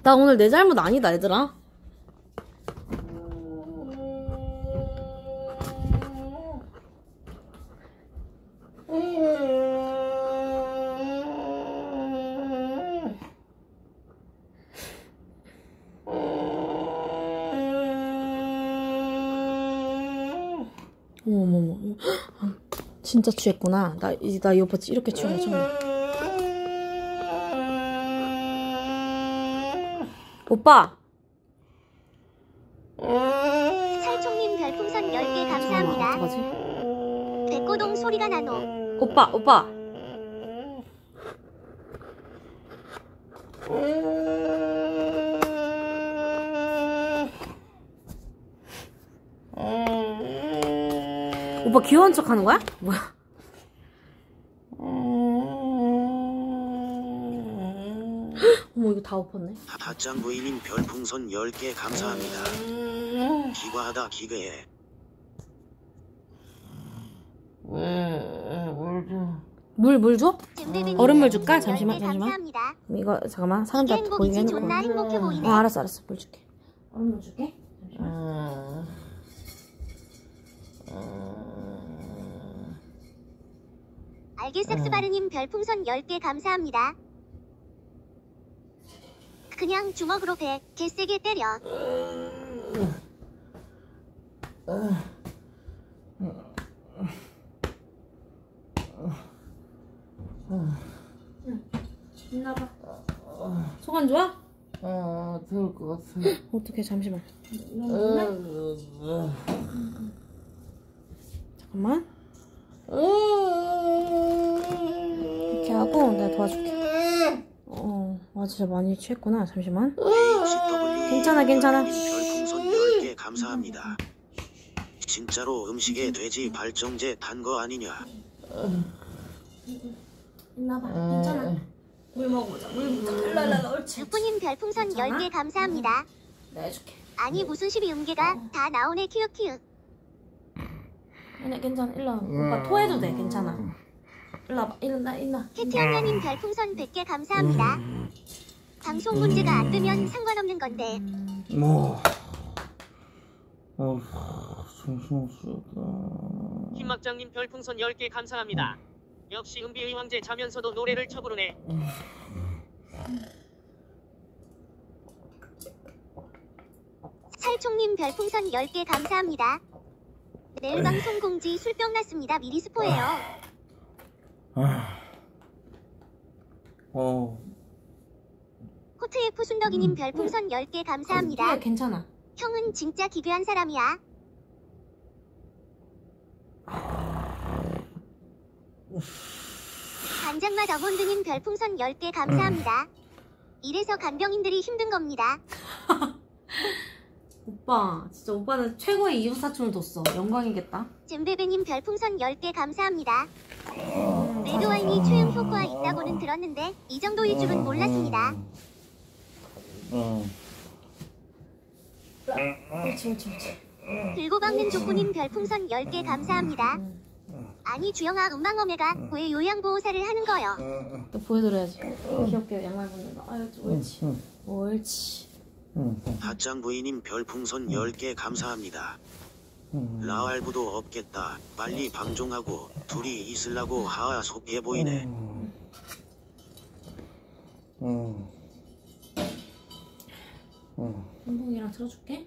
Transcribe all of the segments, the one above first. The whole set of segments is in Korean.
나 오늘 내 잘못 아니다, 얘들아. 어머머머. 진짜 취했구나. 나 이 오빠 이렇게 취한 거 처음이야. 오빠! 살총님 별풍선 10개 감사합니다. 어떡하지? 백고동 소리가 나노. 오빠! 오빠 귀여운 척 하는 거야? 뭐야? 어머, 이거 다 엎었네. 다짱 부인님 별풍선 10개 감사합니다. 기과하다 기괴해. 물 줘? 얼음물 줄까? 잼베베님 잠시만. 10개 감사합니다. 이거 잠깐만. 사람들한테 보이게 행복이지 해놓고. 존나 행복해 보이네. 알았어. 물 줄게. 얼음물 줄게. 잠시만. 알게섹스바르님 별풍선 10개 감사합니다. 그냥 주먹으로 배 개세게 때려. 힘나봐. 소감 좋아? 좋을 것 같아. 어떡해, 잠시만. 잠깐만. 이렇게 하고 내가 도와줄게. 진짜 많이 취했구나. 잠시만. 괜찮아. 별풍선 10개 감사합니다. 진짜로 음식에 돼지 발정제 단 거 아니냐? 힘나봐. 괜찮아. 물 먹어보자. 옳지. 육부님 별풍선 10개 감사합니다. 내가 해줄게. 아니 무슨 12음계가 다 나오네 키읔키읔. 아니야, 괜찮아. 일로 와. 오빠 토해도 돼. 괜찮아. 일로 와봐. 일로. 캐티언나님 별풍선 100개 감사합니다. 방송 문제가 안 되면 상관없는 건데. 정신없었다. 김막장님 별풍선 10개 감사합니다. 역시 은비의 황제 자면서도 노래를 쳐부르네. 살총님 별풍선 10개 감사합니다. 내일 방송 공지 술병 났습니다. 미리 스포해요. 코트F 순덕이님 별풍선 10개 감사합니다. 그래, 괜찮아. 형은 진짜 기괴한 사람이야. 간장맛 어몬드님 별풍선 10개 감사합니다. 이래서 간병인들이 힘든 겁니다. 오빠, 진짜 오빠는 최고의 이웃사촌을 뒀어. 영광이겠다. 잼베베님 별풍선 10개 감사합니다. 레드와인이 최응 효과 있다고는 들었는데 이 정도일 줄은 몰랐습니다. 옳지. 들고 박는 족구님 별풍선 10개 감사합니다. 아니 주영아 음망어메가 왜 요양보호사를 하는 거요? 또 보여드려야지. 귀엽게 양말 벗는 거. 아유, 옳지. 다짱 부인님 별풍선 10개 감사합니다. 라알부도 없겠다. 빨리 방종하고 둘이 있으려고 하하 속해 보이네. 한봉이랑 틀어줄게.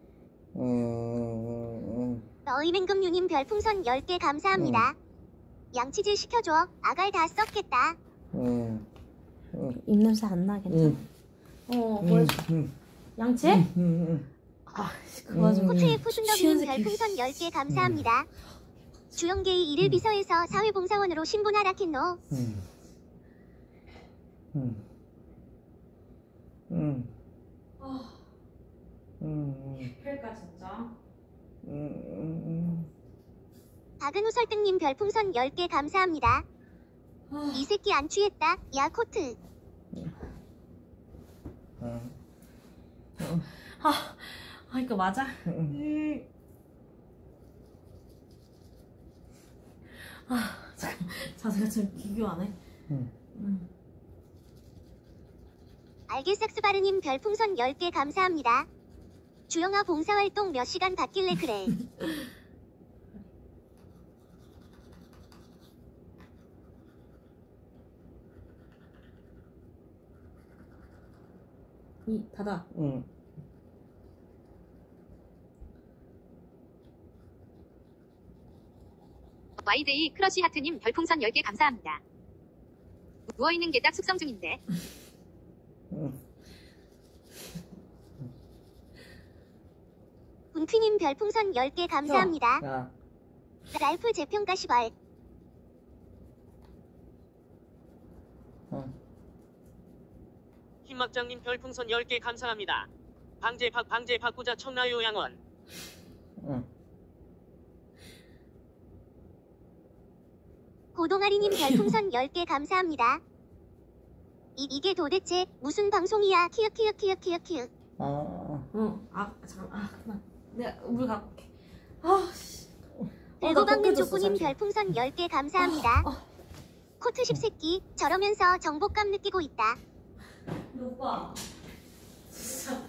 너희맹금유님 별풍선 10개 감사합니다. 양치질 시켜줘. 아갈 다 썩겠다. 입냄새 안 나, 괜찮아. 보여줘. 양치? 그 와중에. 코트F 순덕이님 별풍선 10개 감사합니다. 주영계의 일일 비서에서 사회봉사원으로 신분하라 캔노. 필까 진짜. 박은우 설득님 별풍선 10개 감사합니다. 이 새끼 안 취했다. 야 코트. 이거 맞아? 자세가 좀 기교하네. 알게삭스바르님 별풍선 10개 감사합니다. 주영아 봉사활동 몇 시간 받길래 그래. 이 닫아. 응. 와이데이 크러쉬 하트님 별풍선 10개 감사합니다. 누워있는 게 딱 숙성 중인데. 응. 분퀴님 별풍선 10개 감사합니다. 야. 랄프 재평가 시발. 응. 흰막장님 별풍선 10개 감사합니다. 방제 바꾸자 청라요양원. 응. 고동아리님 별풍선 10개 감사합니다. 이게 도대체 무슨 방송이야? 키읔. 응. 아 잠깐. 아 그만. 내가 물 갖고 올게. 아 씨. 들고박는 조꾸님 별풍선 10개 감사합니다. 코트 10새끼 저러면서 정복감 느끼고 있다. 오빠. 진짜.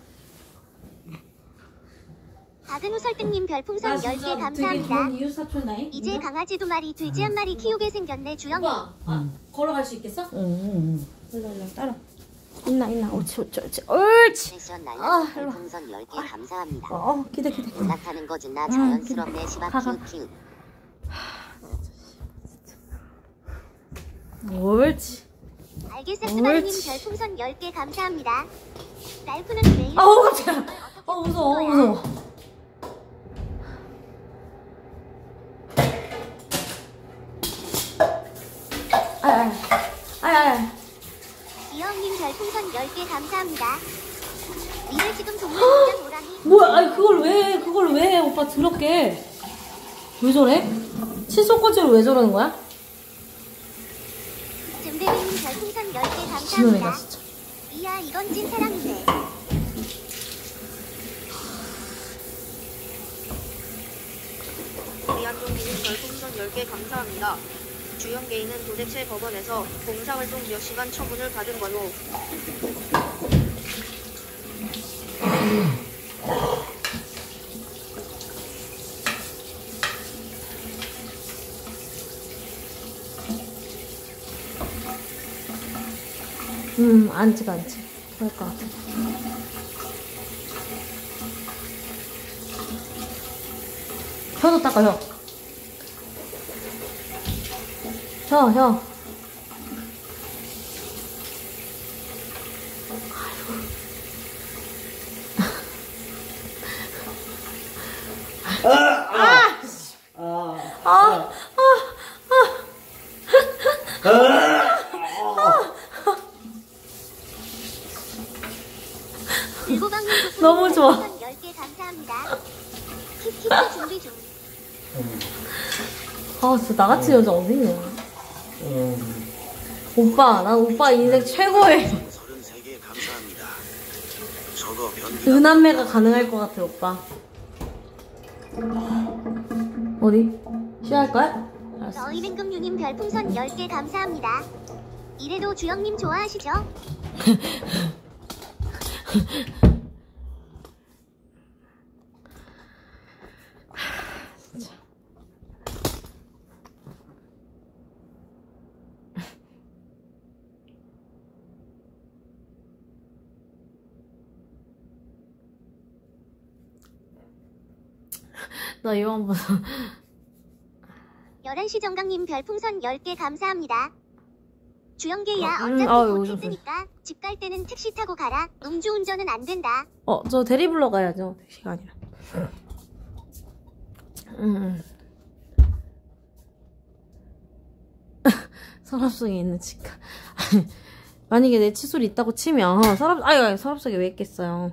박은우 설득님 별풍선 나 10개 진짜 되게 감사합니다. 좋은 이웃 사촌다잉. 이제 강아지 2마리 돼지 1마리 키우게 생겼네 주영이. 오빠. 아 걸어갈 수 있겠어? 응. 일로 따라. 있나. 옳지. 패션 아, 날려 일로 와. 별풍선 10개 감사합니다. 기대. 올라타는 거 준나 자연스럽네 시바 가. 키읔. 옳지. 알게삭스바르님 옳지. 별풍선 10개 감사합니다. 랄프는 매일 아우 깜짝이야. 무서워. 아야. 이영님 별풍선 10개 감사합니다. 니네 지금 동네 그냥 오라니. 뭐야? 아니 그걸 왜 해? 오빠 더럽게. 왜 저래? 칫솔꽂이로 왜 저러는 거야? 잼배님 별풍선 10개 지놈애가 감사합니다. 진짜. 이야 이건 찐 사랑이네. 이한종기님 별풍선 10개 감사합니다. 주영개인은 도대체 법원에서 봉사활동 몇 시간 처분을 받은 거요? 안 찍어. 그럴 것 같아. 혀도 닦아, 혀. 들고박는 조꾸님 너무 좋아. 별풍선 10개 감사합니다. 키키키 준비 중. 진짜 나같이 여자 어딨냐. 오빠, 난 오빠 인생 최고의 33개 감사합니다. 저거 변비 은한매가 가능할 것 같아, 오빠. 어디? 쉬할 거야? 알았어. 너희맹금유님 별풍선 10개 감사합니다. 이래도 주영님 좋아하시죠? 나 이거 한번 11시 정강님 별풍선 10개 감사합니다. 주영계야 아유, 어차피 곧 오셨어요. 했으니까 집 갈 때는 택시 타고 가라. 음주운전은 안 된다. 저 대리 불러 가야죠. 택시가 아니라. 서랍 속에 있는 치카. 만약에 내 칫솔이 있다고 치면 서랍 속에 왜 있겠어요.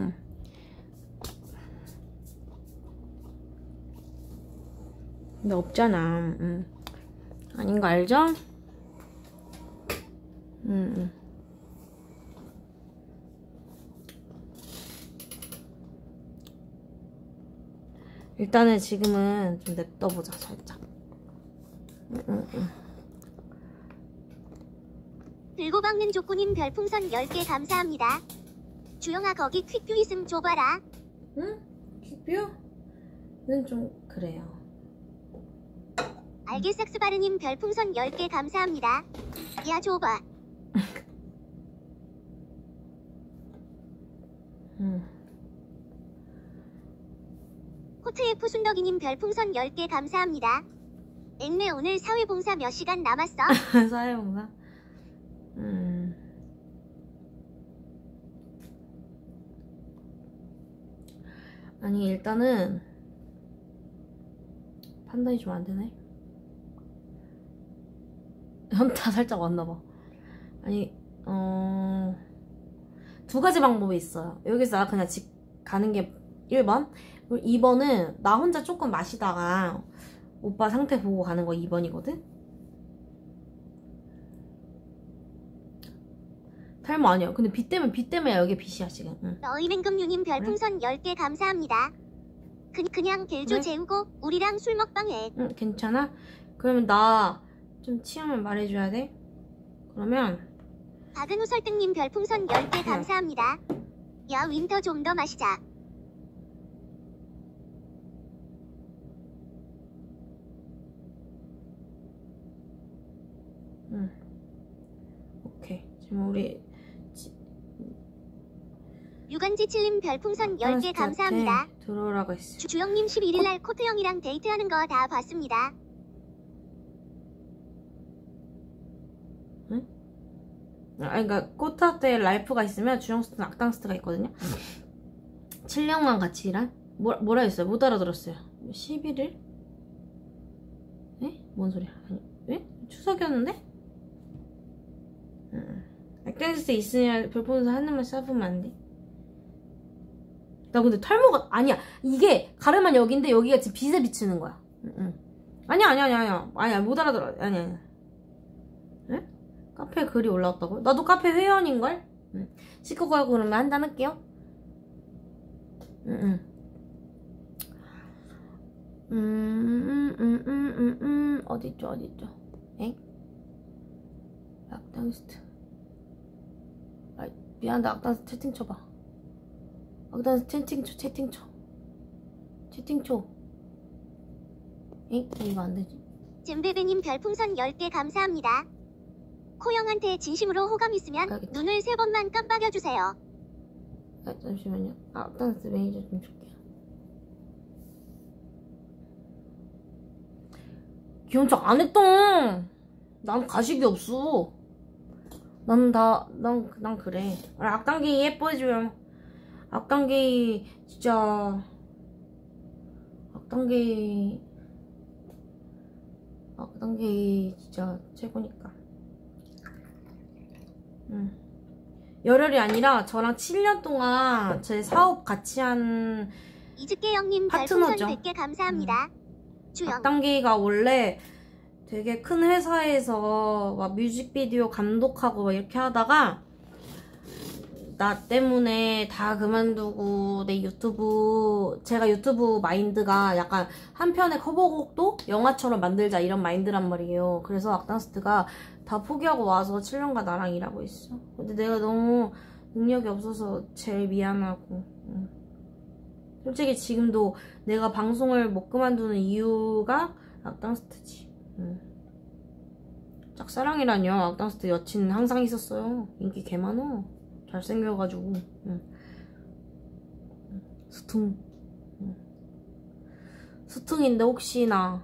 근데 없잖아. 아닌 거 알죠? 일단은 지금은 좀 냅둬보자, 살짝. 들고 박는 족구님 별풍선 10개 감사합니다. 주영아 거기 퀵뷰 있음 줘봐라. 응? 퀵뷰는 좀 그래요. 알게삭스바르님 별풍선 10개 감사합니다. 야 줘봐. 코트F 순덕이님 별풍선 10개 감사합니다. 앵매 오늘 사회봉사 몇 시간 남았어? 사회봉사? 아니 일단은 판단이 좀 안되네. 현타 살짝 왔나봐. 아니 두 가지 방법이 있어요. 여기서 그냥 집 가는 게 1번, 그리고 2번은 나 혼자 조금 마시다가 오빠 상태 보고 가는 거 2번이거든? 탈모 아니야. 근데 비 때문에 여기 빛이야 지금. 응. 너희맹금유님 별풍선 10개 감사합니다. 그냥 벨조 그래? 재우고 우리랑 술 먹방 해. 응, 괜찮아? 그러면 나 좀 취하면 말해줘야 돼? 그러면 박은우 설득님 별풍선 10개 감사합니다. 야 윈터 좀 더 마시자. 응. 오케이. 지금 우리 유간지칠님 별풍선 10개 감사합니다. 들어오라고 했어. 주영님 11일날 코트 형이랑 데이트하는 거 다 봤습니다. 응? 그러니까 코트한테 라이프가 있으면 주영스트는 악당스트가 있거든요. 7년간 같이 일한? 뭐라 했어요? 못 알아들었어요. 11일? 에? 뭔 소리야? 아니, 왜? 추석이었는데? 악당스트 있으면 별풍선 하나만 쏴보면 안 돼? 나 근데 탈모가 아니야. 이게 가르만 여기인데 여기가 지금 빛에 비치는 거야. 아니야 못 알아들어. 아니야. 응? 카페에 글이 올라왔다고? 나도 카페 회원인걸? 씻고 가고 그러면 한잔 할게요. 어딨죠? 엥? 악당스트. 아 미안하다. 악당스트 채팅 쳐봐. 채팅 쳐. 엥? 이거 안 되지. 잼베베님 별풍선 10개 감사합니다. 코형한테 진심으로 호감 있으면 알겠다. 눈을 3번만 깜빡여주세요. 아, 잠시만요. 악당스 매니저 좀 줄게요. 귀여운 척 안 했다. 난 가식이 없어. 난 그래. 악당기 예뻐해줘요. 악당기 진짜 최고니까. 열혈이 아니라 저랑 7년 동안 제 사업 같이 한 이즈께 형님 파트너죠. 별풍선 100개 감사합니다. 주영 악당기가 원래 되게 큰 회사에서 막 뮤직비디오 감독하고 막 이렇게 하다가 나 때문에 다 그만두고 제가 유튜브 마인드가 약간 한 편의 커버곡도 영화처럼 만들자 이런 마인드란 말이에요. 그래서 악당스트가 다 포기하고 와서 7년간 나랑 일하고 있어. 근데 내가 너무 능력이 없어서 제일 미안하고. 솔직히 지금도 내가 방송을 못 그만두는 이유가 악당스트지. 짝사랑이라뇨. 악당스트 여친 항상 있었어요. 인기 개 많어. 잘생겨가지고. 수퉁인데 혹시나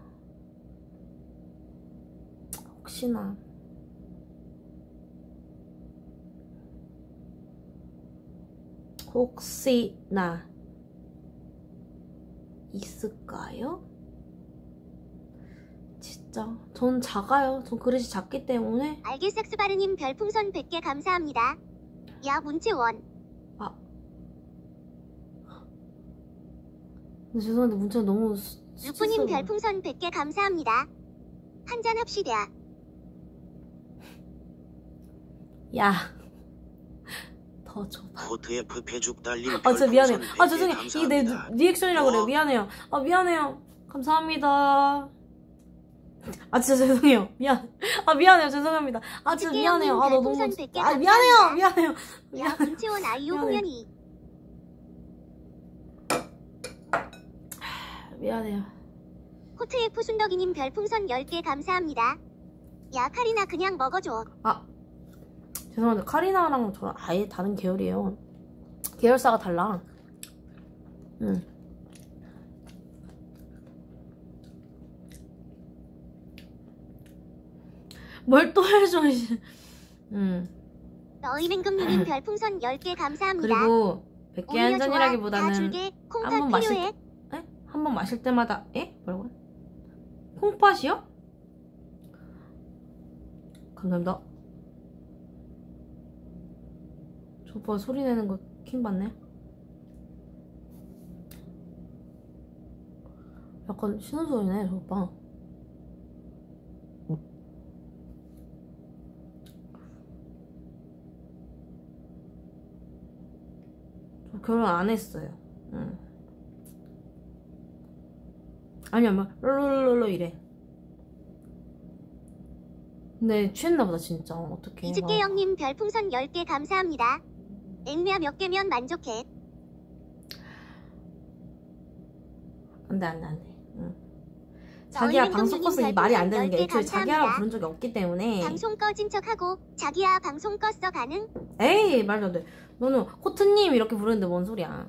있을까요? 진짜 전 작아요. 전 그릇이 작기 때문에. 알게삭스바르님 별풍선 100개 감사합니다. 야 문채원. 근데 죄송한데 문자 너무 루프님 별풍선 100개 감사합니다. 한잔 합시다. 야 더 줘봐. 코트F 패죽 달림 저 미안해요. 별풍선 100개 죄송해요. 이게 내 감사합니다. 리액션이라고 그래요. 미안해요. 미안해요. 감사합니다. 아 진짜 죄송해요. 미안해요. 죄송합니다. 아 진짜 미안해요. 아 너 너무 미안해요. 야 김채원 아이유 미안해. 홍현이. 미안해요. 코트F 순덕이님 별풍선 10개 감사합니다. 야 카리나 그냥 먹어줘. 아 죄송한데 카리나랑 저랑 아예 다른 계열이에요. 계열사가 달라. 뭘 또 해줘. 너희맹금유님 별풍선 10개 감사합니다. 그리고 100개 한 오히려 좋아. 다 잔이라기보다는 줄게. 콩팥 한번 마실 필요해. 에? 한 번 마실 때마다 뭐라고요? 콩팥이요? 감사합니다. 저 오빠 소리 내는 거 킹받네. 약간 쉬는 소리네 저 오빠. 저 결혼 안 했어요. 아니야 막 롤롤롤롤 이래. 근데 취했나 보다 진짜. 어떡해. 이즈께 형님 별풍선 10개 감사합니다. 앵미야 몇 개면 만족해. 안돼. 자기야 방송 껐어 이 말이 안 되는 게 애초에 자기야라고 부른 적이 없기 때문에. 방송 꺼진 척하고 자기야 방송 껐어 가능? 에이 말도 안 돼. 너는 코트님 이렇게 부르는데 뭔 소리야.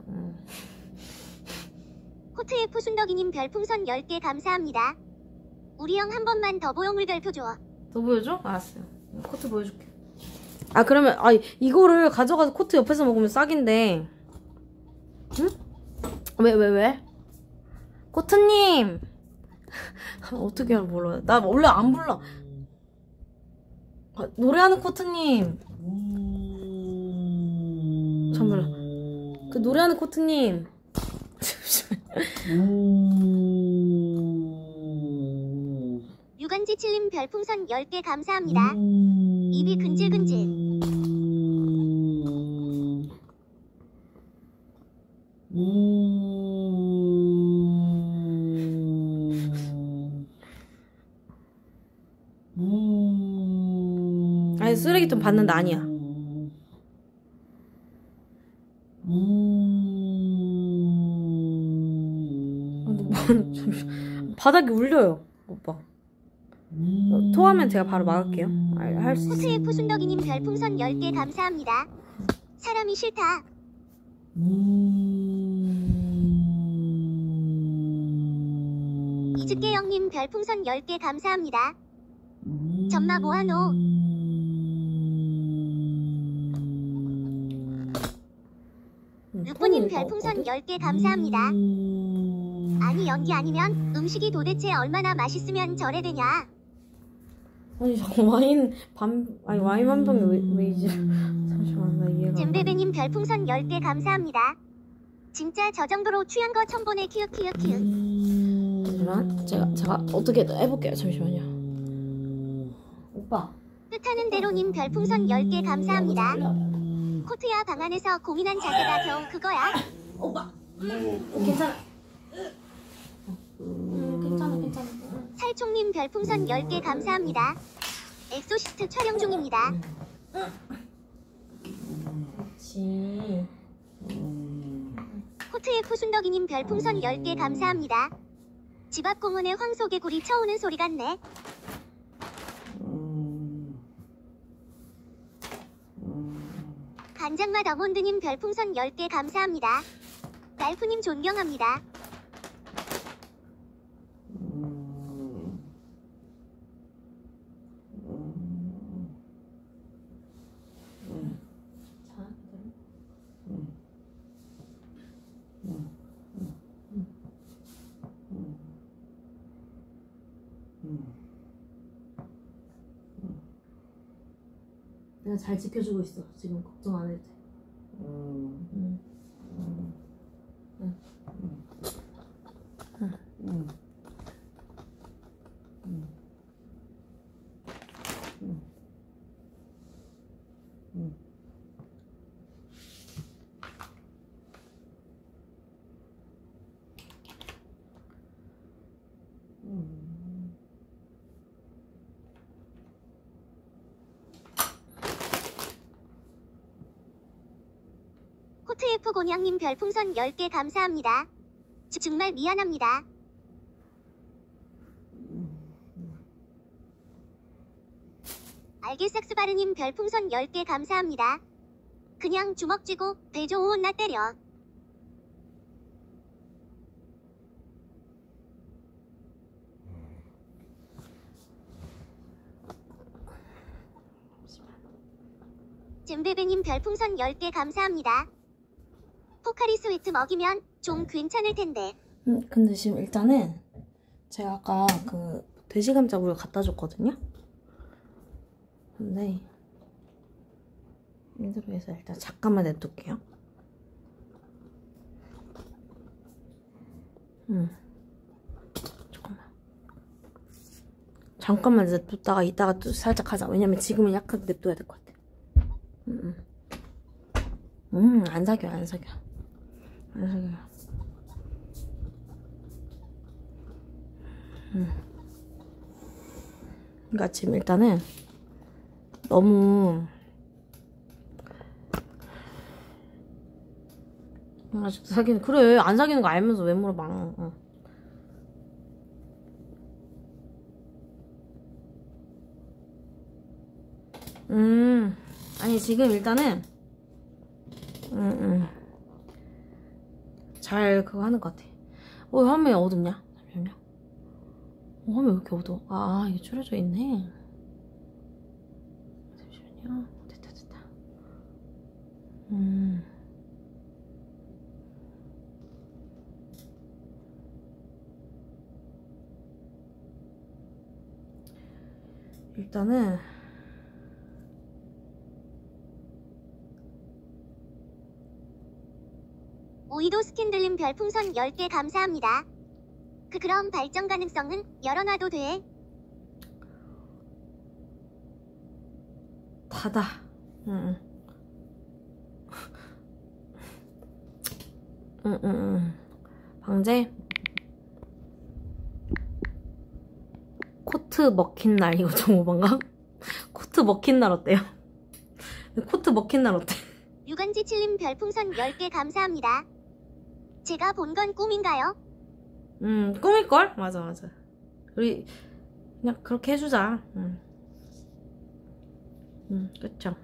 코트F 순덕이님 별풍선 10개 감사합니다. 우리 형 한 번만 더 보형물 별표 줘. 더 보여줘? 알았어요. 코트 보여줄게. 아 그러면 이거를 가져가서 코트 옆에서 먹으면 싹인데. 응? 왜? 코트님. 어떻게 몰라요? 나 원래 안 불러. 노래하는 코트님. 잠깐만. 그 노래하는 코트님. 유간지칠님 별풍선 10개 감사합니다. 입이 근질근질. 아니 쓰레기통 봤는데 아니야. 바닥이 울려요 오빠. 토하면 제가 바로 막을게요. 할 수 있어. 코트F 순덕이님 별풍선 10개 감사합니다. 사람이 싫다. 이즈께 형님 별풍선 10개 감사합니다. 점마 뭐하노? 루프님 별풍선 10개 감사합니다. 아니 연기 아니면 음식이 도대체 얼마나 맛있으면 저래 되냐? 아니 잠깐 와인 한 병이 왜 이제 잠시만 나 이해가. 잼베베님 별풍선 10개 감사합니다. 진짜 저 정도로 취한 거 처음 보네. 키읔키읔키읔. 잠시만 제가 어떻게 해볼게요. 잠시만요. 오빠. 뜻하는 대로님 별풍선 10개 감사합니다. 코트야 방 안에서 고민한 자세가 겨우 그거야. 오빠. 괜찮아. 괜찮아. 살총님 별풍선 10개 감사합니다. 엑소시스트 촬영 중입니다. 그렇지. 코트F 순덕이님 별풍선 10개 감사합니다. 집 앞 공원에 황소개구리 쳐오는 소리 같네. 간장맛 어몬드님 별풍선 10개 감사합니다. 랄프님 존경합니다. 내가 잘 지켜주고 있어. 지금 걱정 안 해도 돼. 코트F 곤양님 별풍선 10개 감사합니다. 정말 미안합니다. 알게삭스바르님 별풍선 10개 감사합니다. 그냥 주먹 쥐고 배조 혼나 때려. 잼베베님 별풍선 10개 감사합니다. 포카리 스웨트 먹이면 좀 괜찮을 텐데. 근데 지금 일단은 제가 아까 그 돼지감자국을 갖다 줬거든요. 근데 인터뷰에서 일단 잠깐만 냅둘게요. 잠깐만 냅뒀다가 이따가 또 살짝 하자. 왜냐면 지금은 약간 냅둬야 될 것 같아. 안 사겨. 그러니까 지금 일단은 너무 사귀는 그래 안 사귀는 거 알면서 왜 물어봐. 아니 지금 일단은 잘 그거 하는 것 같아. 화면이 어둡냐? 잠시만요. 화면 왜 이렇게 어두워? 이게 줄여져 있네. 잠시만요. 됐다. 일단은 오이도 스캔들님 별풍선 10개 감사합니다. 그럼 발전 가능성은 열어놔도 돼. 닫아. 방제. 코트 먹힌 날 이거 좀 오반가? 코트 먹힌 날 어때요? 코트 먹힌 날 어때? 유간지칠님 별풍선 10개 감사합니다. 제가 본 건 꿈인가요? 꿈일걸? 맞아. 우리 그냥 그렇게 해주자. 그쵸.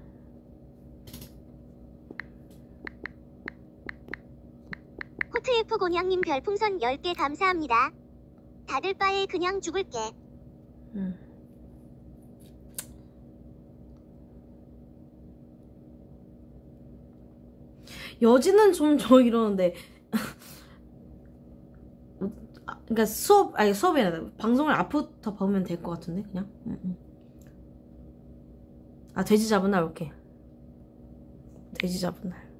코트F 곤양님 별풍선 10개 감사합니다. 다들 바에 그냥 죽을게. 여지는 좀 이러는데 그러니까 수업이 아니라 방송을 앞부터 보면 될 것 같은데 그냥. 돼지 잡은 날 올게. 돼지 잡은 날.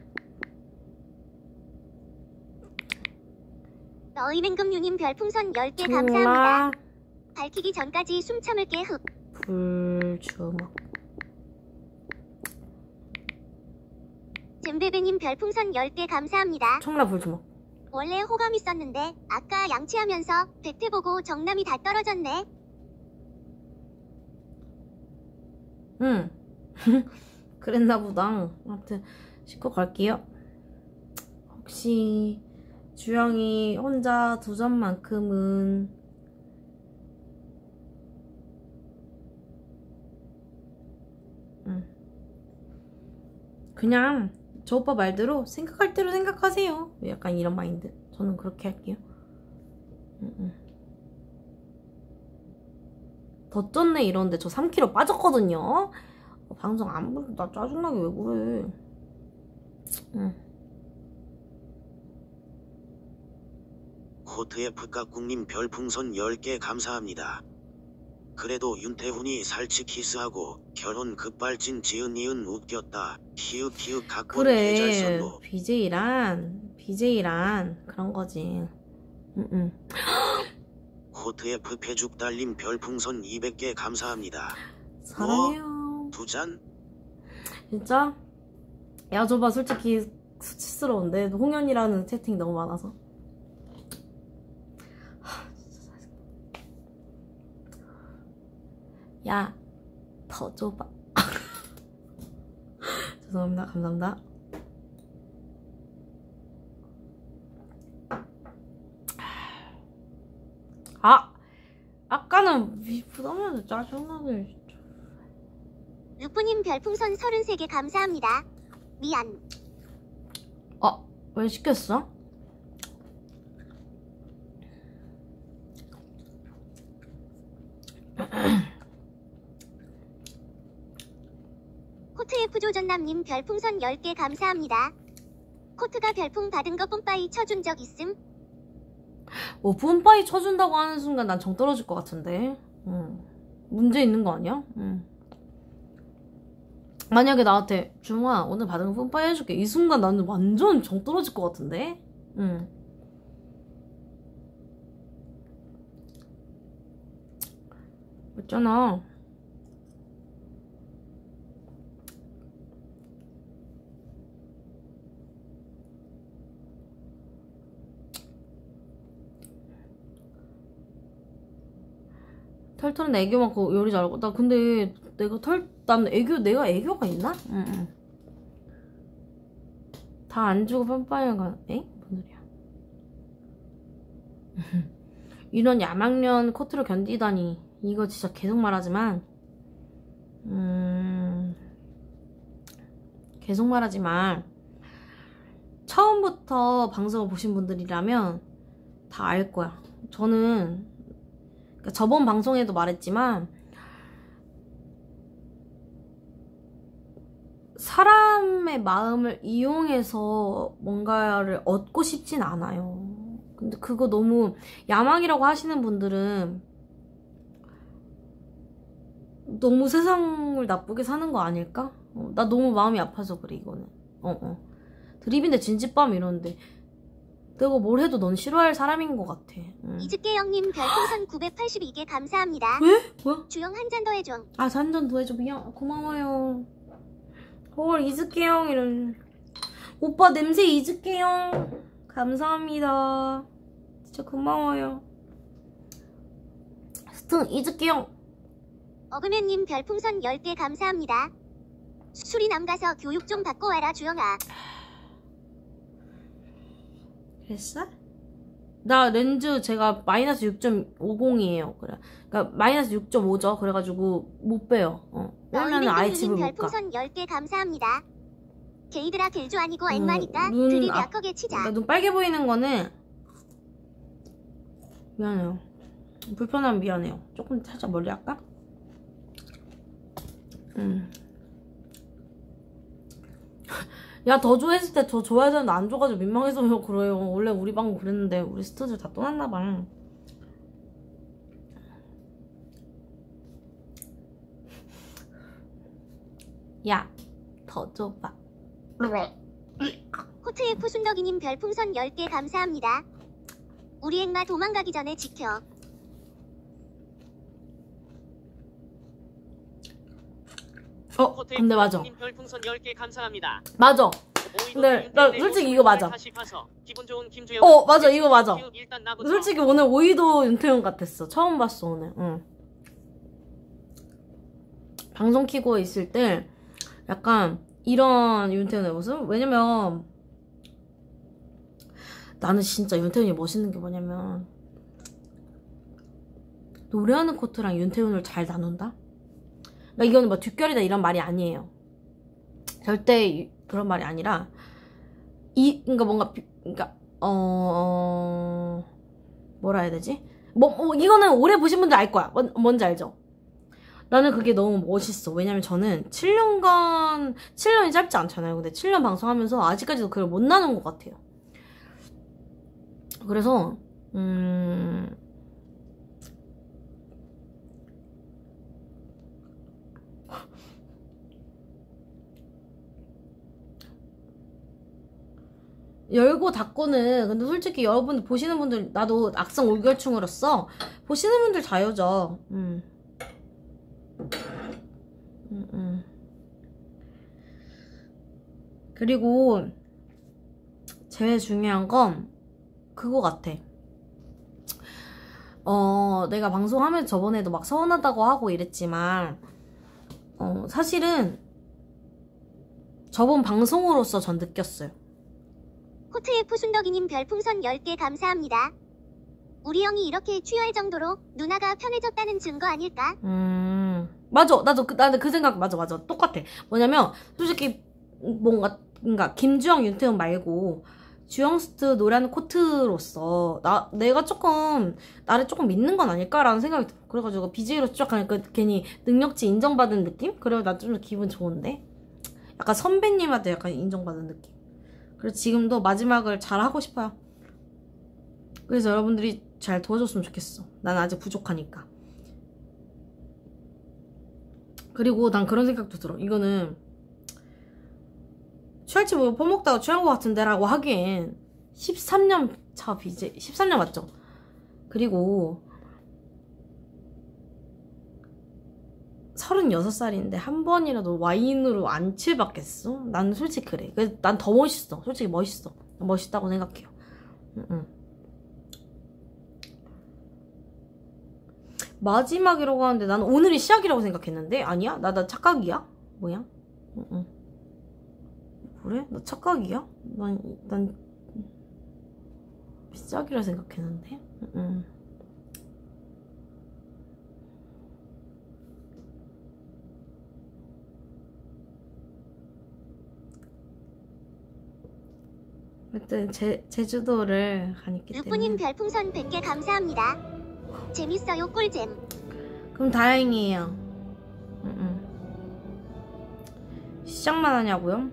너희맹금유님 별풍선 10개 정말 감사합니다. 밝히기 전까지 숨 참을게. 불주먹. 잼베베님 별풍선 10개 감사합니다. 청라 불주먹. 원래 호감 있었는데 아까 양치하면서 배트 보고 정남이 다 떨어졌네. 그랬나 보다. 아무튼 씻고 갈게요. 혹시 주영이 혼자 도전만큼은 그냥 저 오빠 말대로 생각할 대로 생각하세요. 약간 이런 마인드. 저는 그렇게 할게요. 더 쪘네 이러는데 저 3kg 빠졌거든요. 방송 안 보고 나 짜증나게 왜 그래. 코트F 깍꿍님 별풍선 10개 감사합니다. 그래도 윤태훈이 살치 키스하고 결혼 급발진 지은이은 웃겼다. 히읗 각본 그래 계절선로. BJ란 그런 거지. 코트F 패죽달님 별풍선 200개 감사합니다. 사랑해요. 2잔? 진짜? 야 저봐 솔직히 수치스러운데 홍현이라는 채팅 너무 많아서. 야 더 줘봐. 죄송합니다. 감사합니다. 아까는 부담해서 짜증나게. 루프님 별풍선 33개 감사합니다. 미안. 왜 시켰어? 코트 F조전남님 별풍선 10개 감사합니다. 코트가 별풍 받은 거 뿜빠이 쳐준 적 있음? 뿜빠이 쳐준다고 하는 순간 난 정 떨어질 것 같은데. 문제 있는 거 아니야? 만약에 나한테 중아 오늘 받은 거 뿜빠이 해줄게, 이 순간 나는 완전 정 떨어질 것 같은데. 맞잖아. 털털한 애교 많고 요리 잘하고. 나 근데 내가 애교가 있나? 응. 다 안 주고 뻔뻔해가. 엥? 뭔 소리야? 이런 야망년 코트를 견디다니. 이거 진짜 계속 말하지만 계속 말하지만 처음부터 방송을 보신 분들이라면 다 알 거야. 저는 그러니까 저번 방송에도 말했지만 사람의 마음을 이용해서 뭔가를 얻고 싶진 않아요. 근데 그거 너무 야망이라고 하시는 분들은 너무 세상을 나쁘게 사는 거 아닐까? 나 너무 마음이 아파서 그래 이거는. 드립인데 진지밤 이러는데 내가 뭘 해도 넌 싫어할 사람인 것 같아. 이즈깨영님 별풍선 982개 감사합니다. 왜? 뭐야? 주영 한 잔 더 해줘. 아, 잔전 더 해줘. 미안. 고마워요. 헐, 이즈깨영 이런. 오빠 냄새 이즈깨영. 감사합니다. 진짜 고마워요. 스튼 이즈깨영. 어그맨님 별풍선 10개 감사합니다. 수리남 가서 교육 좀 받고 와라 주영아. 그랬어? 나 렌즈 제가 마이너스 6.50이에요. 그러니까 마이너스 6.5죠. 그래가지고 못 빼요. 왜냐면 아예 집을 못 가. 별풍선 10개 감사합니다. 게이드라 겔조 아니고 엠마니까 드립 약하게 치자. 그러니까 눈 빨개 보이는 거는 미안해요. 불편하면 미안해요. 조금 살짝 멀리 할까? 야, 더 좋아했을 때 더 좋아야 되는데 안 줘가지고 민망해서 그래요. 원래 우리 방금 그랬는데 우리 스터들 다 떠났나봐. 야, 더 줘봐. 코트의 푸순덕이님 별풍선 10개 감사합니다. 우리 앵마 도망가기 전에 지켜. 근데 맞아. 별풍선 10개 감사합니다. 맞아. 근데 나 솔직히 이거 맞아. 기분 좋은 김주영. 맞아. 이거 맞아. 일단 나부터. 솔직히 오늘 오이도 윤태현 같았어. 처음 봤어 오늘. 방송 키고 있을 때 약간 이런 윤태현의 모습? 왜냐면 나는 진짜 윤태현이 멋있는 게 뭐냐면 노래하는 코트랑 윤태현을 잘 나눈다? 그러니까 이거는 뭐 뒷결이다 이런 말이 아니에요. 절대 그런 말이 아니라 그러니까 뭔가 뭐라 해야 되지? 이거는 오래 보신 분들 알 거야. 뭔지 알죠? 나는 그게 너무 멋있어. 왜냐면 저는 7년이 짧지 않잖아요. 근데 7년 방송하면서 아직까지도 그걸 못 나눈 것 같아요. 그래서 열고 닫고는 근데 솔직히 여러분 보시는 분들 나도 악성 올결충으로서 보시는 분들 자유죠. 그리고 제일 중요한 건 그거 같아. 내가 방송하면서 저번에도 막 서운하다고 하고 이랬지만 사실은 저번 방송으로서 전 느꼈어요. 코트의 푸순덕이님 별풍선 10개 감사합니다. 우리 형이 이렇게 취할 정도로 누나가 편해졌다는 증거 아닐까? 맞아. 나도 그 생각 맞아. 똑같아. 뭐냐면 솔직히 뭔가 김주영, 윤태훈 말고 주영스트 노래하는 코트로서 내가 조금 나를 조금 믿는 건 아닐까라는 생각이 들어. 그래가지고 BJ로 추적하니까 괜히 능력치 인정받은 느낌? 그래서 나 좀 기분 좋은데? 약간 선배님한테 약간 인정받은 느낌. 그래서 지금도 마지막을 잘 하고 싶어요. 그래서 여러분들이 잘 도와줬으면 좋겠어. 난 아직 부족하니까. 그리고 난 그런 생각도 들어. 이거는 취할지 모르고 퍼먹다가 취한 것 같은데 라고 하기엔 13년 차 BJ 13년 맞죠? 그리고 36살인데 한 번이라도 와인으로 안 취해봤겠어? 난 솔직히 그래. 난 더 멋있어. 솔직히 멋있다고 생각해요. 마지막이라고 하는데 난 오늘이 시작이라고 생각했는데 아니야? 나 착각이야? 뭐야? 그래? 나 착각이야? 난 시작이라 생각했는데? 하여튼 제주도를 가니기 때문에 루프님 별풍선 100개 감사합니다. 재밌어요 꿀잼. 그럼 다행이에요. 시작만 하냐고요?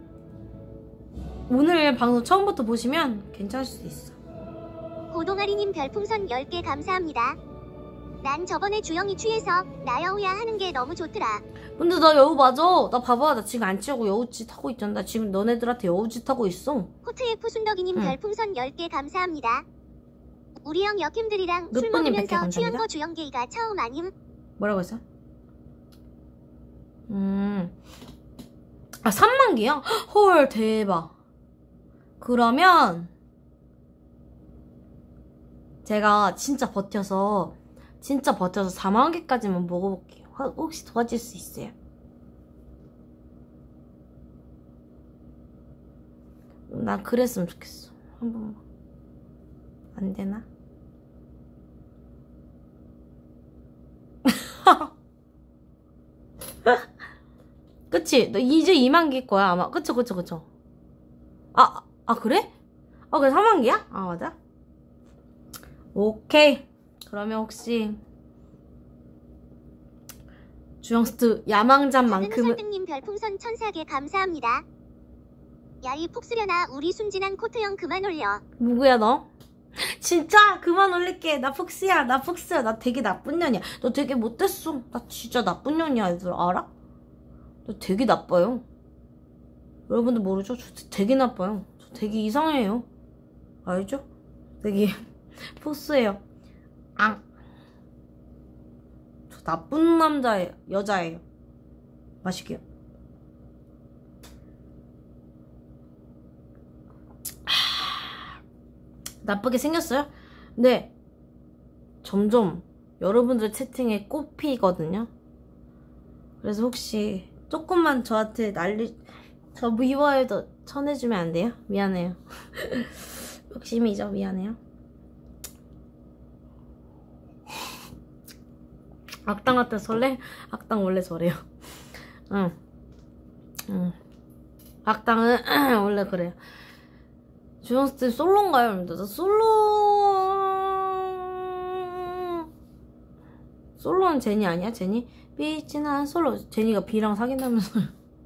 오늘 방송 처음부터 보시면 괜찮을 수도 있어. 고동아리님 별풍선 10개 감사합니다. 난 저번에 주영이 취해서 나 여우야 하는 게 너무 좋더라. 근데 나 여우 맞아. 나 봐봐. 나 지금 안 취하고 여우짓 하고 있잖아. 나 지금 너네들한테 여우짓 하고 있어. 코트F 순덕이님 별풍선 10개 감사합니다. 우리 형 역힘들이랑 술 루프님 100개 먹으면서 감사합니다. 취한 거 주영게이가 처음 아님? 뭐라고 했어? 3만 개야? 헐 대박. 그러면 제가 진짜 버텨서 4만 개까지만 먹어볼게요. 혹시 도와줄 수 있어요? 난 그랬으면 좋겠어. 한 번만. 안 되나? 그치? 너 이제 2만 개일 거야 아마. 그쵸. 그래? 그래 3만 개야? 아 맞아? 오케이. 그러면 혹시 주영스트 야망잠만큼은 설득님 별풍선 1004개 감사합니다. 야이 폭수려나 우리 순진한 코트형 그만 올려. 누구야 너? 진짜 그만 올릴게. 나 폭스야. 나 되게 나쁜 년이야. 너 되게 못됐어. 나 진짜 나쁜 년이야. 얘들 알아? 너 되게 나빠요. 여러분들 모르죠? 저 되게 나빠요. 저 되게 이상해요. 알죠? 되게 포스예요. 저 나쁜 남자예요. 여자예요. 마실게요. 나쁘게 생겼어요? 근데 점점 여러분들 채팅에 꼽히거든요. 그래서 혹시 조금만 저한테 저 미워해도 쳐내주면 안 돼요? 미안해요. 욕심이죠. 미안해요. 악당한테 설레? 악당 원래 저래요. 응. 악당은 원래 그래요. 주영스트 솔로인가요? 여러분들? 솔로는 제니 아니야? 제니? 삐진한 솔로. 제니가 B랑 사귄다면서요.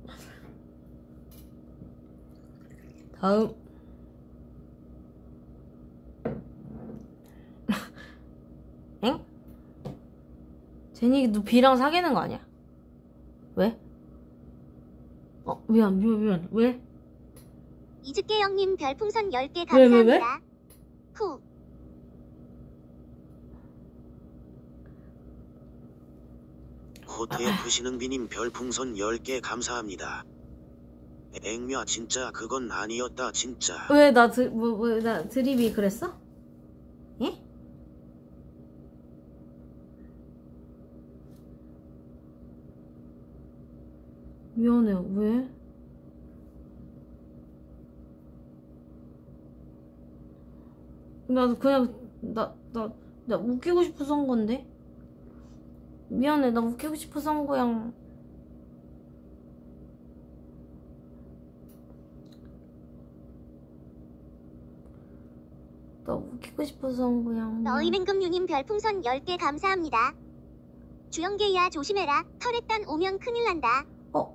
다음. 엥? 제니 너 B랑 사귀는 거 아니야? 왜? 미안. 왜? 이즈께 형님 별풍선 10개 왜? 감사합니다. 후. 호트F 신흥비님 별풍선 10개 감사합니다. 앵묘 진짜 그건 아니었다 진짜. 왜 나 드립이 그랬어? 예? 미안해요. 왜? 나도 그냥 나 웃기고 싶어서 한 건데. 미안해, 나 웃기고 싶어서 한 거야. 나 웃기고 싶어서 한 거야. 너희맹금유님 별풍선 10개 감사합니다. 주영계야 조심해라. 털에딴 오면 큰일 난다.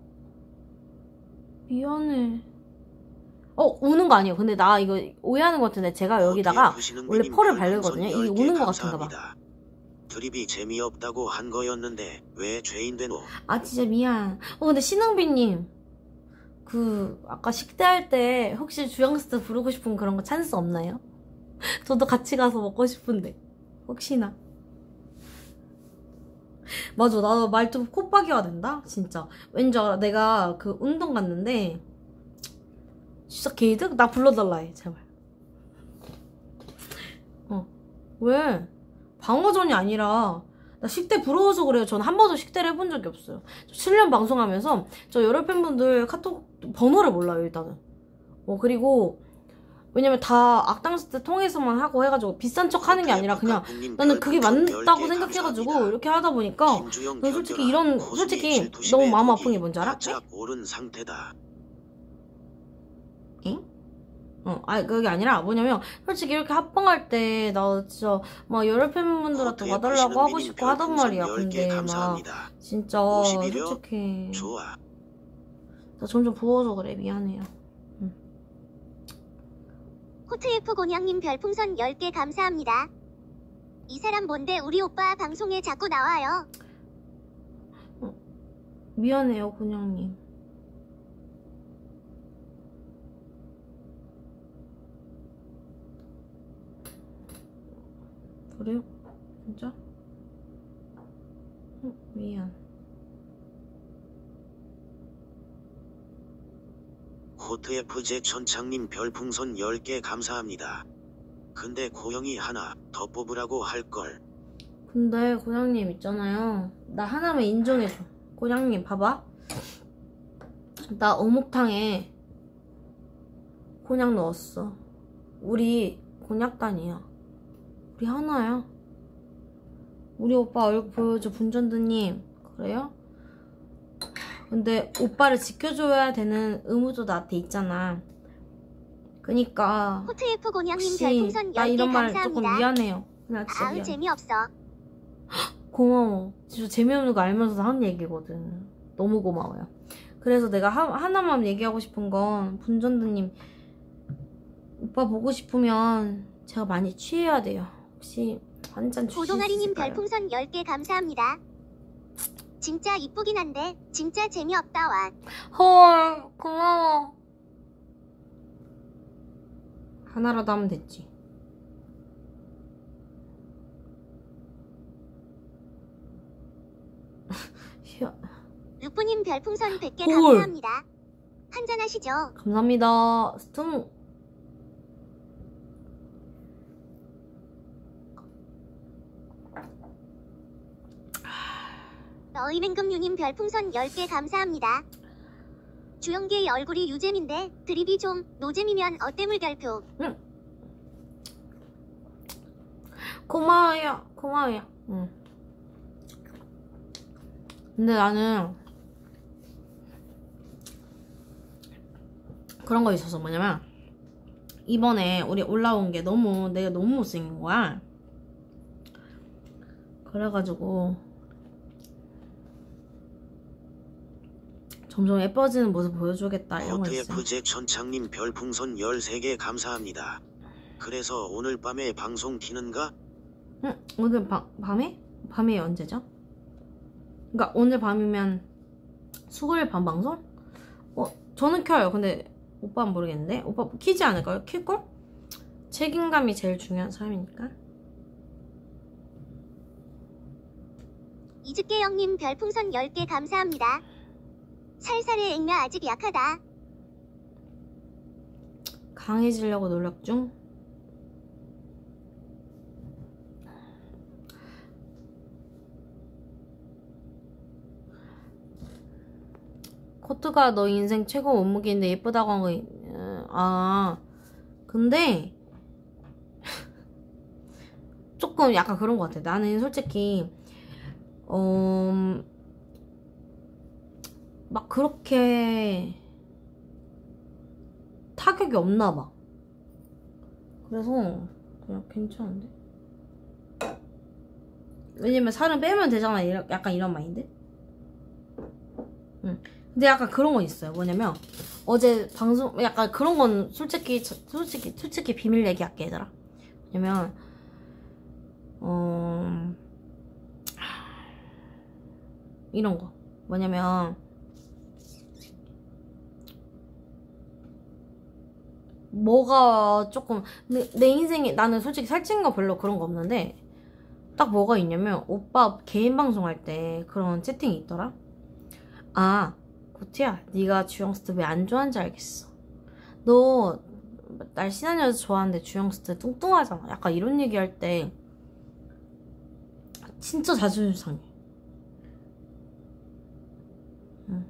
미안해. 우는 거 아니에요. 근데 나 이거 오해하는 것 같은데 제가 여기다가 원래 펄을 바르거든요. 이게 우는 것 같은가 봐. 드립이 재미없다고 한 거였는데 왜 죄인 되노? 아 진짜 미안. 근데 신흥빈님 아까 식대할 때 혹시 주영스트 부르고 싶은 그런 거 찬스 없나요? 저도 같이 가서 먹고 싶은데 혹시나. 맞아, 나 말투 콧박이가 된다? 진짜. 왠지 알아? 내가 운동 갔는데 진짜 게이득? 나 불러달라 해, 제발. 왜? 방어전이 아니라 나 식대 부러워서 그래요. 전 한 번도 식대를 해본 적이 없어요. 7년 방송하면서 저 여러 팬분들 카톡 번호를 몰라요, 일단은. 그리고 왜냐면 다 악당스트 통해서만 하고 해가지고 비싼 척 하는 게 아니라 그냥 나는 그게 맞다고 생각해가지고 이렇게 하다 보니까 난 솔직히 너무 마음 아픈 게 뭔지 알아? 오른 상태다. 응? 그게 아니라 뭐냐면 솔직히 이렇게 합방할 때 나 진짜 막 여러 팬분들한테 와달라고 하고 싶고 하단 말이야. 근데 막 진짜 솔직히 좋아. 나 점점 부어서 그래. 미안해요. 코트F 곤양님 별풍선 10개 감사합니다. 이 사람 뭔데 우리 오빠 방송에 자꾸 나와요. 미안해요, 곤양님. 그래요? 진짜? 미안. 코트FJ 천창님 별풍선 10개 감사합니다. 근데 고영이 하나 더 뽑으라고 할걸. 근데 곤양님 있잖아요. 나 하나만 인정해줘. 곤양님 봐봐. 나 어묵탕에 곤약 넣었어. 우리 곤약단이야. 우리 하나야. 우리 오빠 얼굴 보여줘, 분전드님. 그래요? 근데 오빠를 지켜줘야 되는 의무도 나한테 있잖아. 그니까 코트F 곤양님 혹시 별풍선 나 10개 이런 말 조금 감사합니다. 미안해요. 나 진짜 아우 미안해. 재미없어. 고마워. 진짜 재미없는 거 알면서도 하는 얘기거든. 너무 고마워요. 그래서 내가 하나만 얘기하고 싶은 건 분전드님 오빠 보고 싶으면 제가 많이 취해야 돼요. 혹시 한 잔 주실 수 고동아리님 있을까요? 별풍선 10개 감사합니다. 진짜 이쁘긴 한데 진짜 재미없다 와. 헐 고마워. 하나라도 하면 됐지. 루프님 별풍선 100개 헐. 감사합니다. 한잔하시죠. 감사합니다. 스퉁. 너희맹금유님 별풍선 10개 감사합니다. 주영계의 얼굴이 유잼인데 드립이 좀 노잼이면 어때 물결표. 고마워요. 고마워요. 근데 나는 그런 거 있어서 뭐냐면 이번에 우리 올라온 게 내가 너무 못생긴 거야. 그래가지고 점점 예뻐지는 모습 보여주겠다 이런 거 있어요. 코트FJ 천창님 별풍선 13개 감사합니다. 그래서 오늘 밤에 방송 키는가? 응, 오늘 밤에? 밤이 언제죠? 그러니까 오늘 밤이면 수요일 밤 방송? 저는 켜요. 근데 오빠는 모르겠는데? 오빠 키지 않을까요? 킬걸? 책임감이 제일 중요한 사람이니까. 이즈깨영님 별풍선 10개 감사합니다. 살살의 액나 아직 약하다. 강해지려고 노력 중. 코트가 너 인생 최고 몸무게인데 예쁘다고 한 거. 근데 조금 약간 그런 것 같아. 나는 솔직히 막 그렇게 타격이 없나 봐. 그래서 그냥 괜찮은데? 왜냐면 살은 빼면 되잖아. 약간 이런 마인드? 응. 근데 약간 그런 건 있어요. 뭐냐면 어제 방송 약간 그런 건 솔직히 비밀 얘기할게 얘들아. 왜냐면 이런 거 뭐냐면 뭐가 조금 내 인생에 나는 솔직히 살찐 거 별로 그런 거 없는데 딱 뭐가 있냐면 오빠 개인 방송할 때 그런 채팅이 있더라. 아 고티야 네가 주영스트 왜 안 좋아하는지 알겠어. 너 날씬한 여자 좋아하는데 주영스트 뚱뚱하잖아. 약간 이런 얘기할 때 진짜 자존심 상해. 응.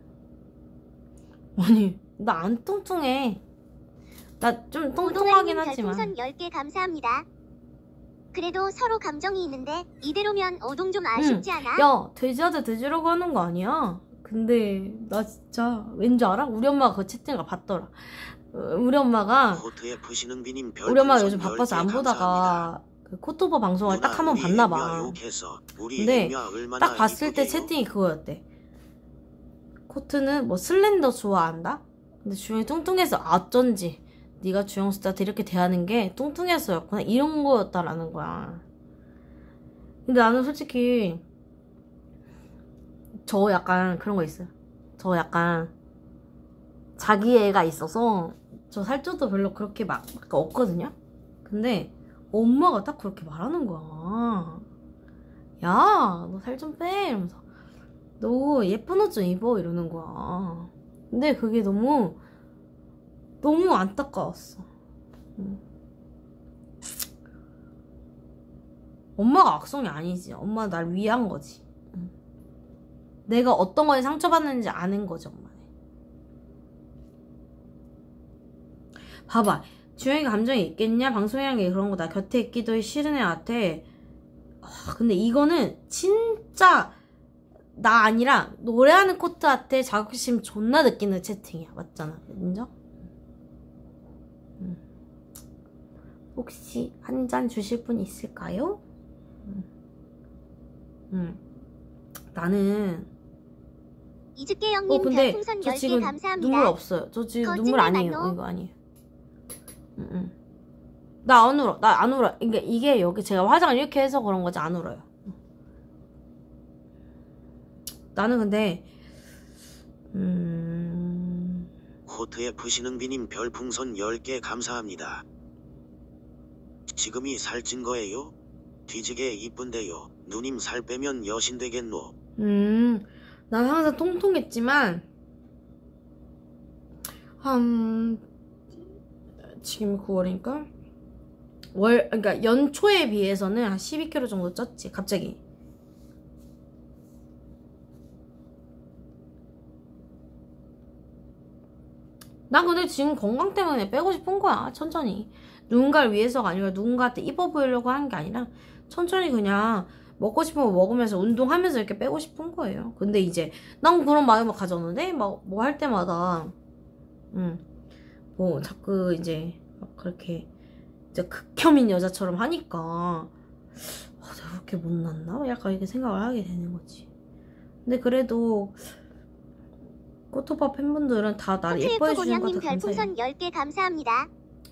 아니 나 안 뚱뚱해. 나 좀 뚱뚱하긴 하지만. 별풍선 10개 감사합니다. 그래도 서로 감정이 있는데 이대로면 어동 좀 아쉽지 않아? 야 돼지한테 돼지라고 하는 거 아니야. 근데 나 진짜 왠지 알아? 우리 엄마가 그 채팅을 봤더라. 우리 엄마가 요즘 바빠서 안 보다가 그 코토버 방송을 딱 한 번 봤나봐. 근데 딱 봤을 때 채팅이 그거였대. 코트는 뭐 슬렌더 좋아한다? 근데 주영이 뚱뚱해서 어쩐지 네가 주영스타한테 이렇게 대하는 게 뚱뚱해서였구나 이런 거였다라는 거야. 근데 나는 솔직히 저 약간 그런 거 있어요. 저 약간 자기애가 있어서 저 살쪄도 별로 그렇게 막 없거든요. 근데 엄마가 딱 그렇게 말하는 거야. 야, 너 살 좀 빼 이러면서 너 예쁜 옷 좀 입어 이러는 거야. 근데 그게 너무 안타까웠어. 엄마가 악성이 아니지. 엄마가 날 위한 거지. 내가 어떤 거에 상처받는지 아는 거지 엄마는. 봐봐. 주영이가 감정이 있겠냐? 방송이란 게 그런 거다. 곁에 있기도 싫은 애한테. 근데 이거는 진짜 나 아니라 노래하는 코트한테 자격심 존나 느끼는 채팅이야. 맞잖아. 인정? 혹시 한 잔 주실 분 있을까요? 나는 이즈께 형님 근데 별풍선 저 10개 지금 감사합니다. 눈물 없어요. 저 지금 눈물 거짓말 아니에요. 맞노? 이거 아니에요. 나 안 울어. 나 안 울어. 그러니까 이게 여기 제가 화장을 이렇게 해서 그런 거지 안 울어요. 나는 근데 코트에 푸시능비님 별풍선 10개 감사합니다. 지금이 살찐 거예요? 뒤지게 이쁜데요. 누님 살 빼면 여신 되겠노? 난 항상 통통했지만 지금 9월이니까 그러니까 연초에 비해서는 한 12kg 정도 쪘지. 갑자기. 난 근데 지금 건강 때문에 빼고 싶은 거야. 천천히. 누군가를 위해서가 아니라 누군가한테 이뻐 보이려고 하는 게 아니라 천천히 그냥 먹고 싶은 거 먹으면서 운동하면서 이렇게 빼고 싶은 거예요. 근데 이제 난 그런 마음을 가졌는데 막 뭐 할 때마다 뭐 자꾸 이제 막 그렇게 이제 극혐인 여자처럼 하니까 내가 그렇게 못났나? 약간 이렇게 생각을 하게 되는 거지. 근데 그래도 꼬토파 팬분들은 다 나를 예뻐해 주시는 것 님 같아. 감사해요. 별풍선 10개 감사합니다.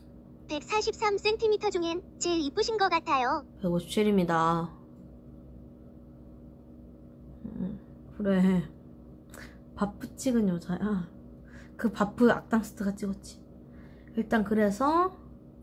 143cm 중엔 제일 이쁘신 것 같아요. 157입니다. 그래. 바프 찍은 여자야. 그 바프 악당스트가 찍었지. 일단 그래서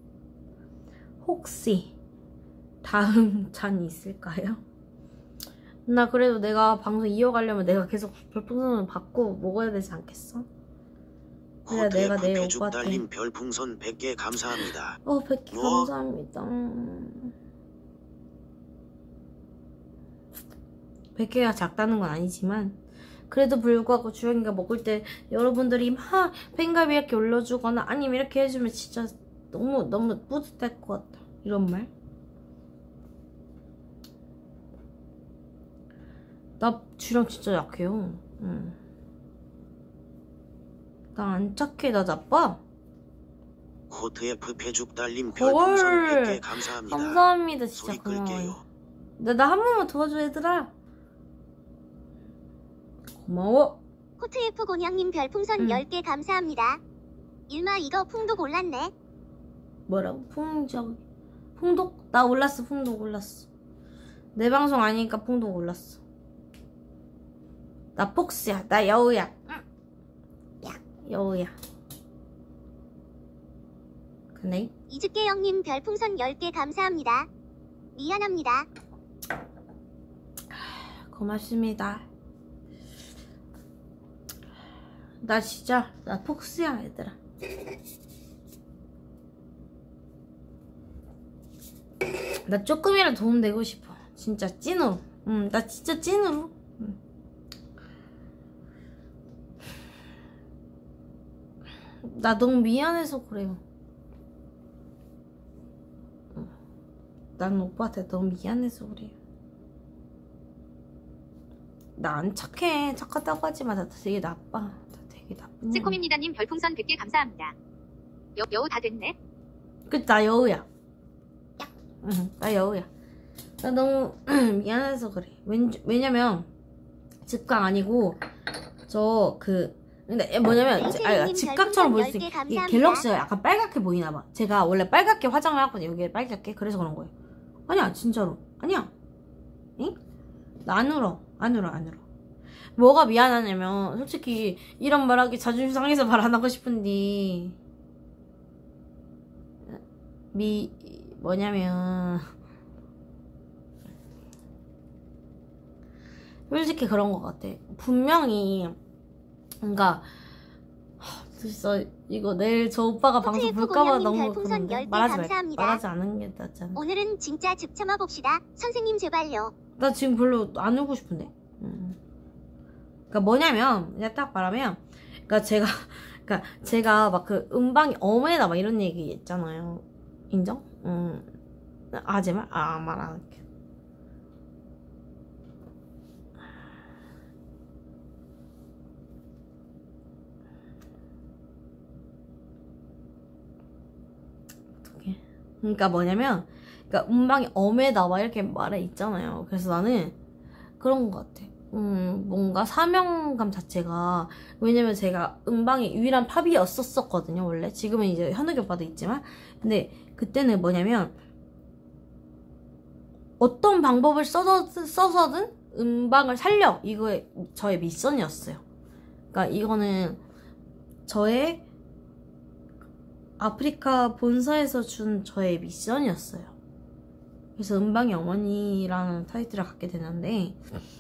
혹시 다음 잔이 있을까요? 나 그래도 내가 방송 이어가려면 내가 계속 별풍선을 받고 먹어야 되지 않겠어? 그래야 내가 내 오빠한테 달님 별풍선 100개 감사합니다. 100개 감사합니다. 100개가 작다는 건 아니지만 그래도 불구하고 주영이가 먹을 때 여러분들이 막 팬가입 이렇게 올려주거나 아니면 이렇게 해주면 진짜 너무 뿌듯할 것 같다. 이런 말. 나 주량 진짜 약해요. 나 안 착해. 나 나빠. 코트F 패죽 달님 헐. 별풍선 100개 감사합니다. 감사합니다. 진짜 소리 고마워요. 끌게요. 나 한 번만 도와줘 얘들아. 고마워. 코트F 곤양님 별풍선 10개 감사합니다. 일마 이거 풍도 골랐네. 뭐라고? 풍독? 나 올랐어. 풍독 올랐어. 내 방송 아니니까 풍독 올랐어. 나 폭스야. 나 여우야. 야, 여우야. 근데 이즈께 형님 별풍선 10개 감사합니다. 미안합니다. 고맙습니다. 나 진짜 나 폭스야 얘들아. 나 조금이라도 도움 되고 싶어. 진짜 찐으로. 나 진짜 찐으로. 나 너무 미안해서 그래요. 난 오빠한테 너무 미안해서 그래요. 나 안 착해. 착하다고 하지만 나 되게 나빠. 나 되게 나쁜 년. 새콤입니다님 별풍선 100개 감사합니다. 여우 다 됐네. 그치, 나 여우야. 나 여우야. 나 너무 미안해서 그래. 왜냐면 직각 아니고 근데 뭐냐면 직각처럼 보일 수 있게 이 갤럭시가 약간 빨갛게 보이나봐. 제가 원래 빨갛게 화장을 하거든요. 여기 빨갛게. 그래서 그런 거예요. 아니야 진짜로. 아니야. 응? 나 안 울어. 안 울어. 뭐가 미안하냐면 솔직히 이런 말하기 자존심 상해서 말 안 하고 싶은데 뭐냐면 솔직히 그런 것 같아. 분명히 그러니까 진짜 이거 내일 저 오빠가 방송 볼까봐 너무 그런데 말하지 않은 게 낫잖아. 오늘은 진짜 즙 참아봅시다. 선생님 제발요. 나 지금 별로 안 울고 싶은데. 그러니까 뭐냐면 그냥 딱 말하면 그러니까 제가 막 그 음방이 어메다 막 이런 얘기 있잖아요. 인정? 제발 말 안 할게. 어떡해. 그러니까 뭐냐면 그러니까 음방이 엄에다 막 이렇게 말해 있잖아요. 그래서 나는 그런 것 같아. 뭔가 사명감 자체가 왜냐면 제가 음방의 유일한 팝이었었거든요 원래. 지금은 이제 현욱이 오빠도 있지만 근데 그때는 뭐냐면 어떤 방법을 써서든 음방을 살려 이거 저의 미션이었어요. 그러니까 이거는 저의 아프리카 본사에서 준 저의 미션이었어요. 그래서 음방의 어머니라는 타이틀을 갖게 되는데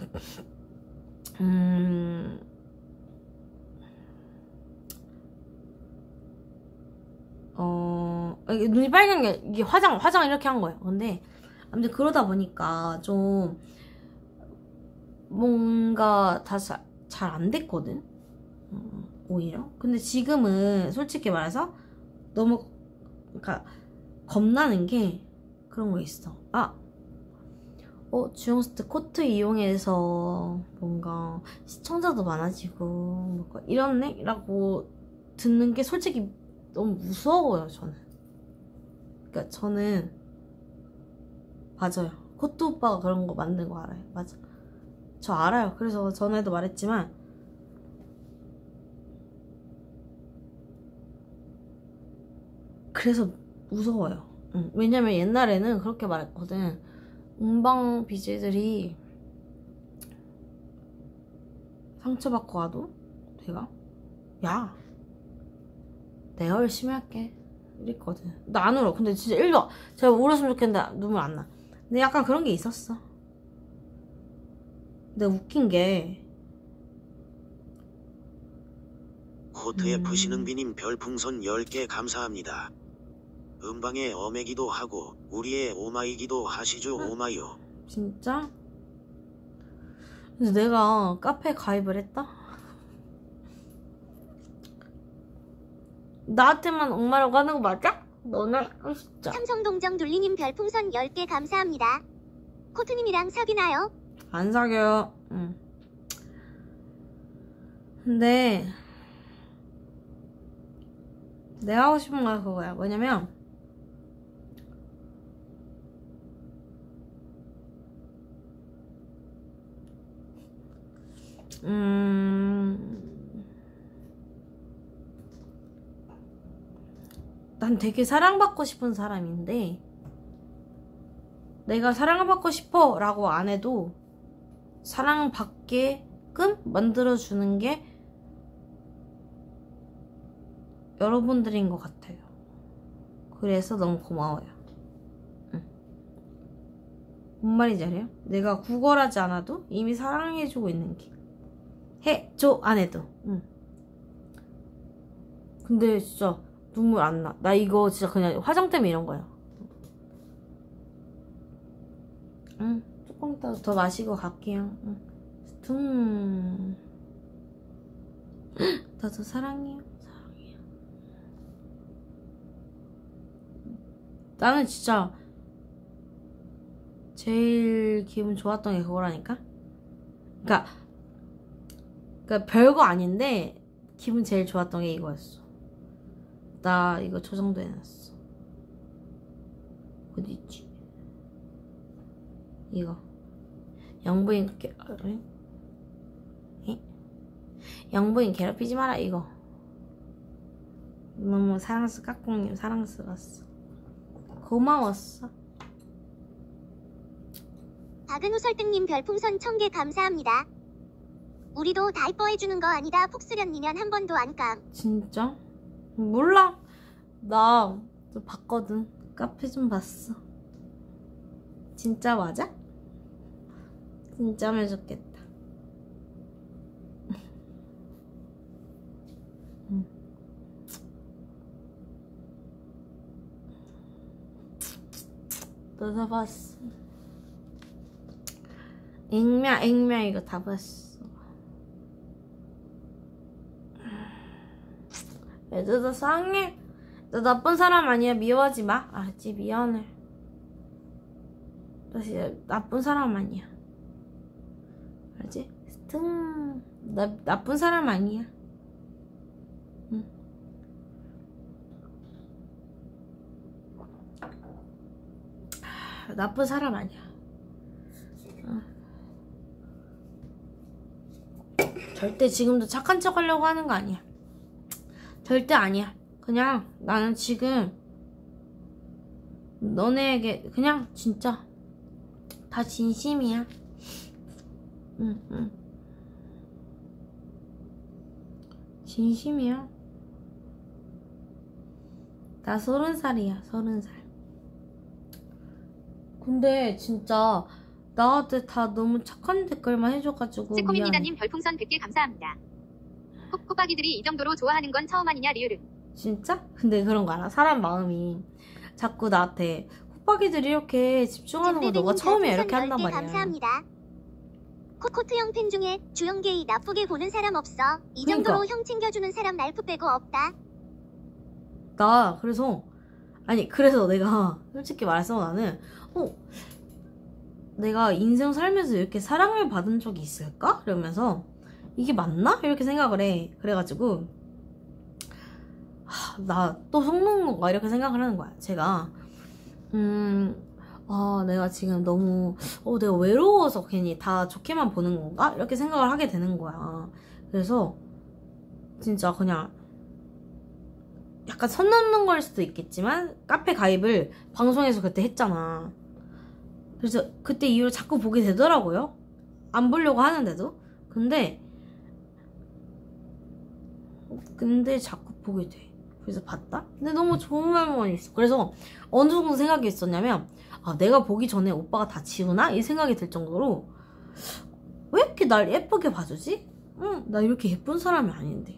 눈이 빨간 게 이게 화장 이렇게 한 거예요. 근데 아무튼 그러다 보니까 좀 뭔가 다 잘 안 됐거든. 오히려. 근데 지금은 솔직히 말해서 너무 그러니까 겁나는 게 그런 거 있어. 주영스트 코트 이용해서 뭔가 시청자도 많아지고 뭔가 이렇네? 라고 듣는 게 솔직히 너무 무서워요. 저는. 그러니까 저는 맞아요. 코트 오빠가 그런 거 만든 거 알아요. 맞아. 저 알아요. 그래서 전에도 말했지만 그래서 무서워요. 왜냐면 옛날에는 그렇게 말했거든. 음방 BJ들이 상처받고 와도 내가 열심히 할게 이랬거든. 나 안 울어. 근데 진짜 1도 제가 울었으면 좋겠는데 눈물 안 나. 근데 약간 그런 게 있었어. 근데 웃긴 게 코트F 신흥비님 별풍선 10개 감사합니다. 음방의 어메기도 하고 우리의 오마이기도 하시죠. 오마이요. 진짜? 근데 내가 카페 가입을 했다? 나한테만 엄마라고 하는 거 맞아? 너네? 진짜. 삼성동정 둘리님 별풍선 10개 감사합니다. 코트님이랑 사귀나요? 안 사겨요. 근데 내가 하고 싶은 건 그거야. 뭐냐면 난 되게 사랑받고 싶은 사람인데 내가 사랑을 받고 싶어 라고 안 해도 사랑받게끔 만들어주는 게 여러분들인 것 같아요. 그래서 너무 고마워요. 뭔 말인지 알아요? 내가 구걸하지 않아도 이미 사랑해주고 있는 게 해줘 안 해도. 근데 진짜 눈물 안 나. 나 이거 진짜 그냥 화장 때문에 이런 거야. 조금 더 마시고 갈게요. 나도 사랑해요. 사랑해요. 나는 진짜 제일 기분 좋았던 게 그거라니까. 그러니까 별거 아닌데 기분 제일 좋았던 게 이거였어. 나 이거 저장도 해놨어. 어디 있지? 이거 영부인 영부인 괴롭히지 마라. 이거 너무 까꿍님 사랑스러웠어. 고마웠어. 박은우 설득님 별풍선 1000개 감사합니다. 우리도 다 이뻐해주는 거 아니다. 폭스련니면 한 번도 안 감. 진짜? 몰라. 나 봤거든. 카페 좀 봤어. 진짜 맞아? 진짜면 좋겠다. 너다 봤어. 액면 이거 다 봤어. 얘들아 사랑해. 나 나쁜 사람 아니야. 미워하지 마. 알았지? 미안해. 나 진짜 나쁜 사람 아니야. 알지? 나 나쁜 사람 아니야. 응. 나쁜 사람 아니야. 절대 지금도 착한 척 하려고 하는 거 아니야. 절대 아니야. 그냥 나는 지금 너네에게 그냥 진짜 다 진심이야. 응. 진심이야. 나 30살이야. 30살. 근데 진짜 나한테 다 너무 착한 댓글만 해줘가지고 새콤입니다님 별풍선 100개 감사합니다. 호박이들이 이 정도로 좋아하는 건 처음 아니냐 리얼은. 진짜? 근데 그런 거 알아? 사람 마음이 자꾸 나한테 호박이들이 이렇게 집중하는 거 너가 처음이야 이렇게 한단 말이야. 감사합니다. 코트형 팬 중에 주영게이 나쁘게 보는 사람 없어. 이 그러니까. 정도로 형 챙겨주는 사람 랄프 빼고 없다. 나 그래서 내가 솔직히 말해서 나는 내가 인생 살면서 이렇게 사랑을 받은 적이 있을까? 이러면서 이게 맞나? 이렇게 생각을 해. 그래가지고 나 또 속는 건가? 이렇게 생각을 하는 거야. 제가 내가 지금 너무 내가 외로워서 괜히 다 좋게만 보는 건가? 이렇게 생각을 하게 되는 거야. 그래서 진짜 그냥 약간 선 넘는 걸 수도 있겠지만 카페 가입을 방송에서 그때 했잖아. 그래서 그때 이후로 자꾸 보게 되더라고요. 안 보려고 하는데도. 근데 자꾸 보게 돼. 그래서 봤다? 근데 너무 좋은 말만 있어. 그래서 어느 정도 생각이 있었냐면 내가 보기 전에 오빠가 다 지우나? 이 생각이 들 정도로 왜 이렇게 날 예쁘게 봐주지? 나 이렇게 예쁜 사람이 아닌데.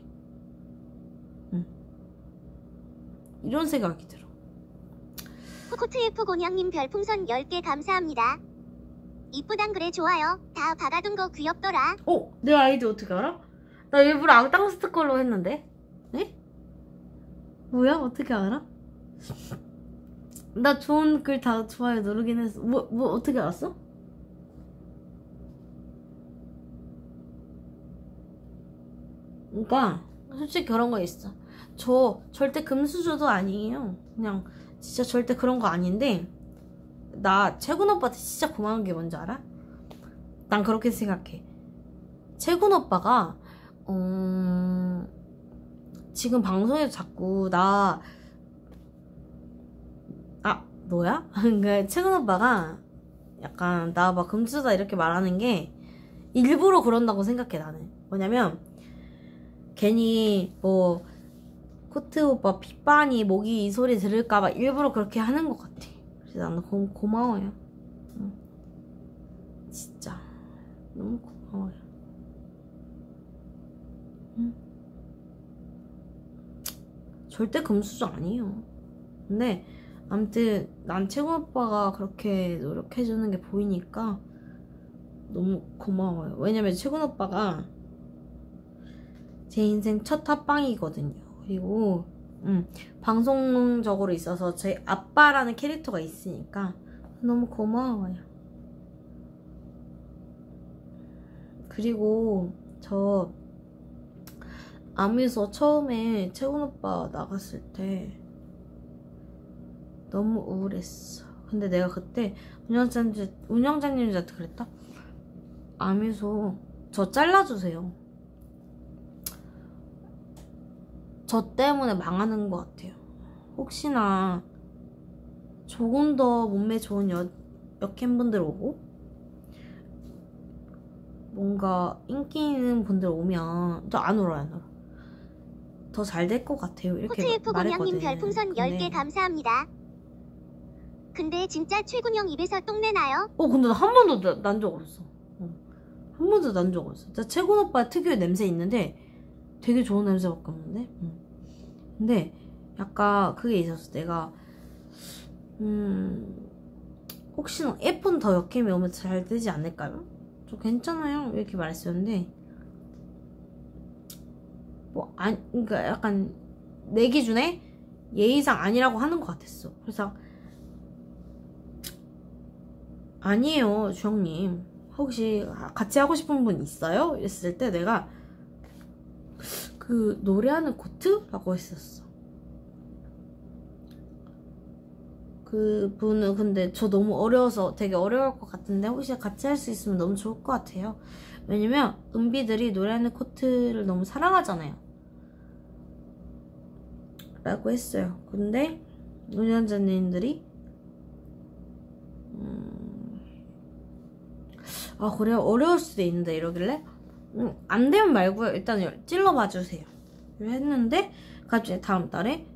이런 생각이 들어. 코트F 곤양님 별풍선 10개 감사합니다. 이쁘단 그래 좋아요. 다 박아둔 거 귀엽더라. 내 아이디 어떻게 알아? 나 일부러 악당스트 걸로 했는데. 에? 뭐야? 어떻게 알아? 나 좋은 글 다 좋아요 누르긴 했어. 뭐 어떻게 알았어? 그러니까 솔직히 그런 거 있어. 저 절대 금수저도 아니에요. 그냥 진짜 절대 그런 거 아닌데 나 채군 오빠한테 진짜 고마운 게 뭔지 알아? 난 그렇게 생각해. 채군 오빠가 지금 방송에서 자꾸 너야? 그러니까 채군 오빠가 약간 나 막 금수저다 이렇게 말하는 게 일부러 그런다고 생각해. 나는 뭐냐면 괜히 뭐 코트 오빠 핏바니 모기 이 소리 들을까봐 일부러 그렇게 하는 것 같아. 그래서 나는 고마워요. 응. 진짜 너무 고마워요. 응? 절대 금수저 아니에요. 근데 아무튼 난 채군 오빠가 그렇게 노력해주는 게 보이니까 너무 고마워요. 왜냐면 채군 오빠가 제 인생 첫 합방이거든요. 그리고 방송적으로 있어서 제 아빠라는 캐릭터가 있으니까 너무 고마워요. 그리고 저 아미소 처음에 채군 오빠 나갔을 때 너무 우울했어. 근데 내가 그때 운영자님한테 그랬다. 아미소 저 잘라주세요. 저 때문에 망하는 것 같아요. 혹시나 조금 더 몸매 좋은 여캠분들 오고 뭔가 인기 있는 분들 오면 저 안 울어요. 안 울어. 더 잘 될 것 같아요. 이렇게 코트F 말했거든. 공양님 별풍선 10개 감사합니다. 근데 진짜 최군형 입에서 똥내 나요? 근데 나 한 번도 난 적 없어. 한 번도 난 적 없어. 진짜 채군 오빠 특유의 냄새 있는데 되게 좋은 냄새밖에 없는데. 근데 약간 그게 있었어. 내가 혹시나 예쁜 더 역캠이 오면 잘 되지 않을까요? 저 괜찮아요 이렇게 말했었는데 그러니까 약간 내 기준에 예의상 아니라고 하는 것 같았어. 그래서 아니에요 주영님 혹시 같이 하고 싶은 분 있어요? 이랬을 때 내가 그 노래하는 코트? 라고 했었어. 그 분은 근데 저 너무 어려워서 되게 어려울 것 같은데 혹시 같이 할 수 있으면 너무 좋을 것 같아요. 왜냐면 은비들이 노래하는 코트를 너무 사랑하잖아요. 라고 했어요. 근데 운영자님들이 그래요? 어려울 수도 있는데 이러길래 안 되면 말고요. 일단 찔러봐 주세요. 했는데 갑자기 다음 달에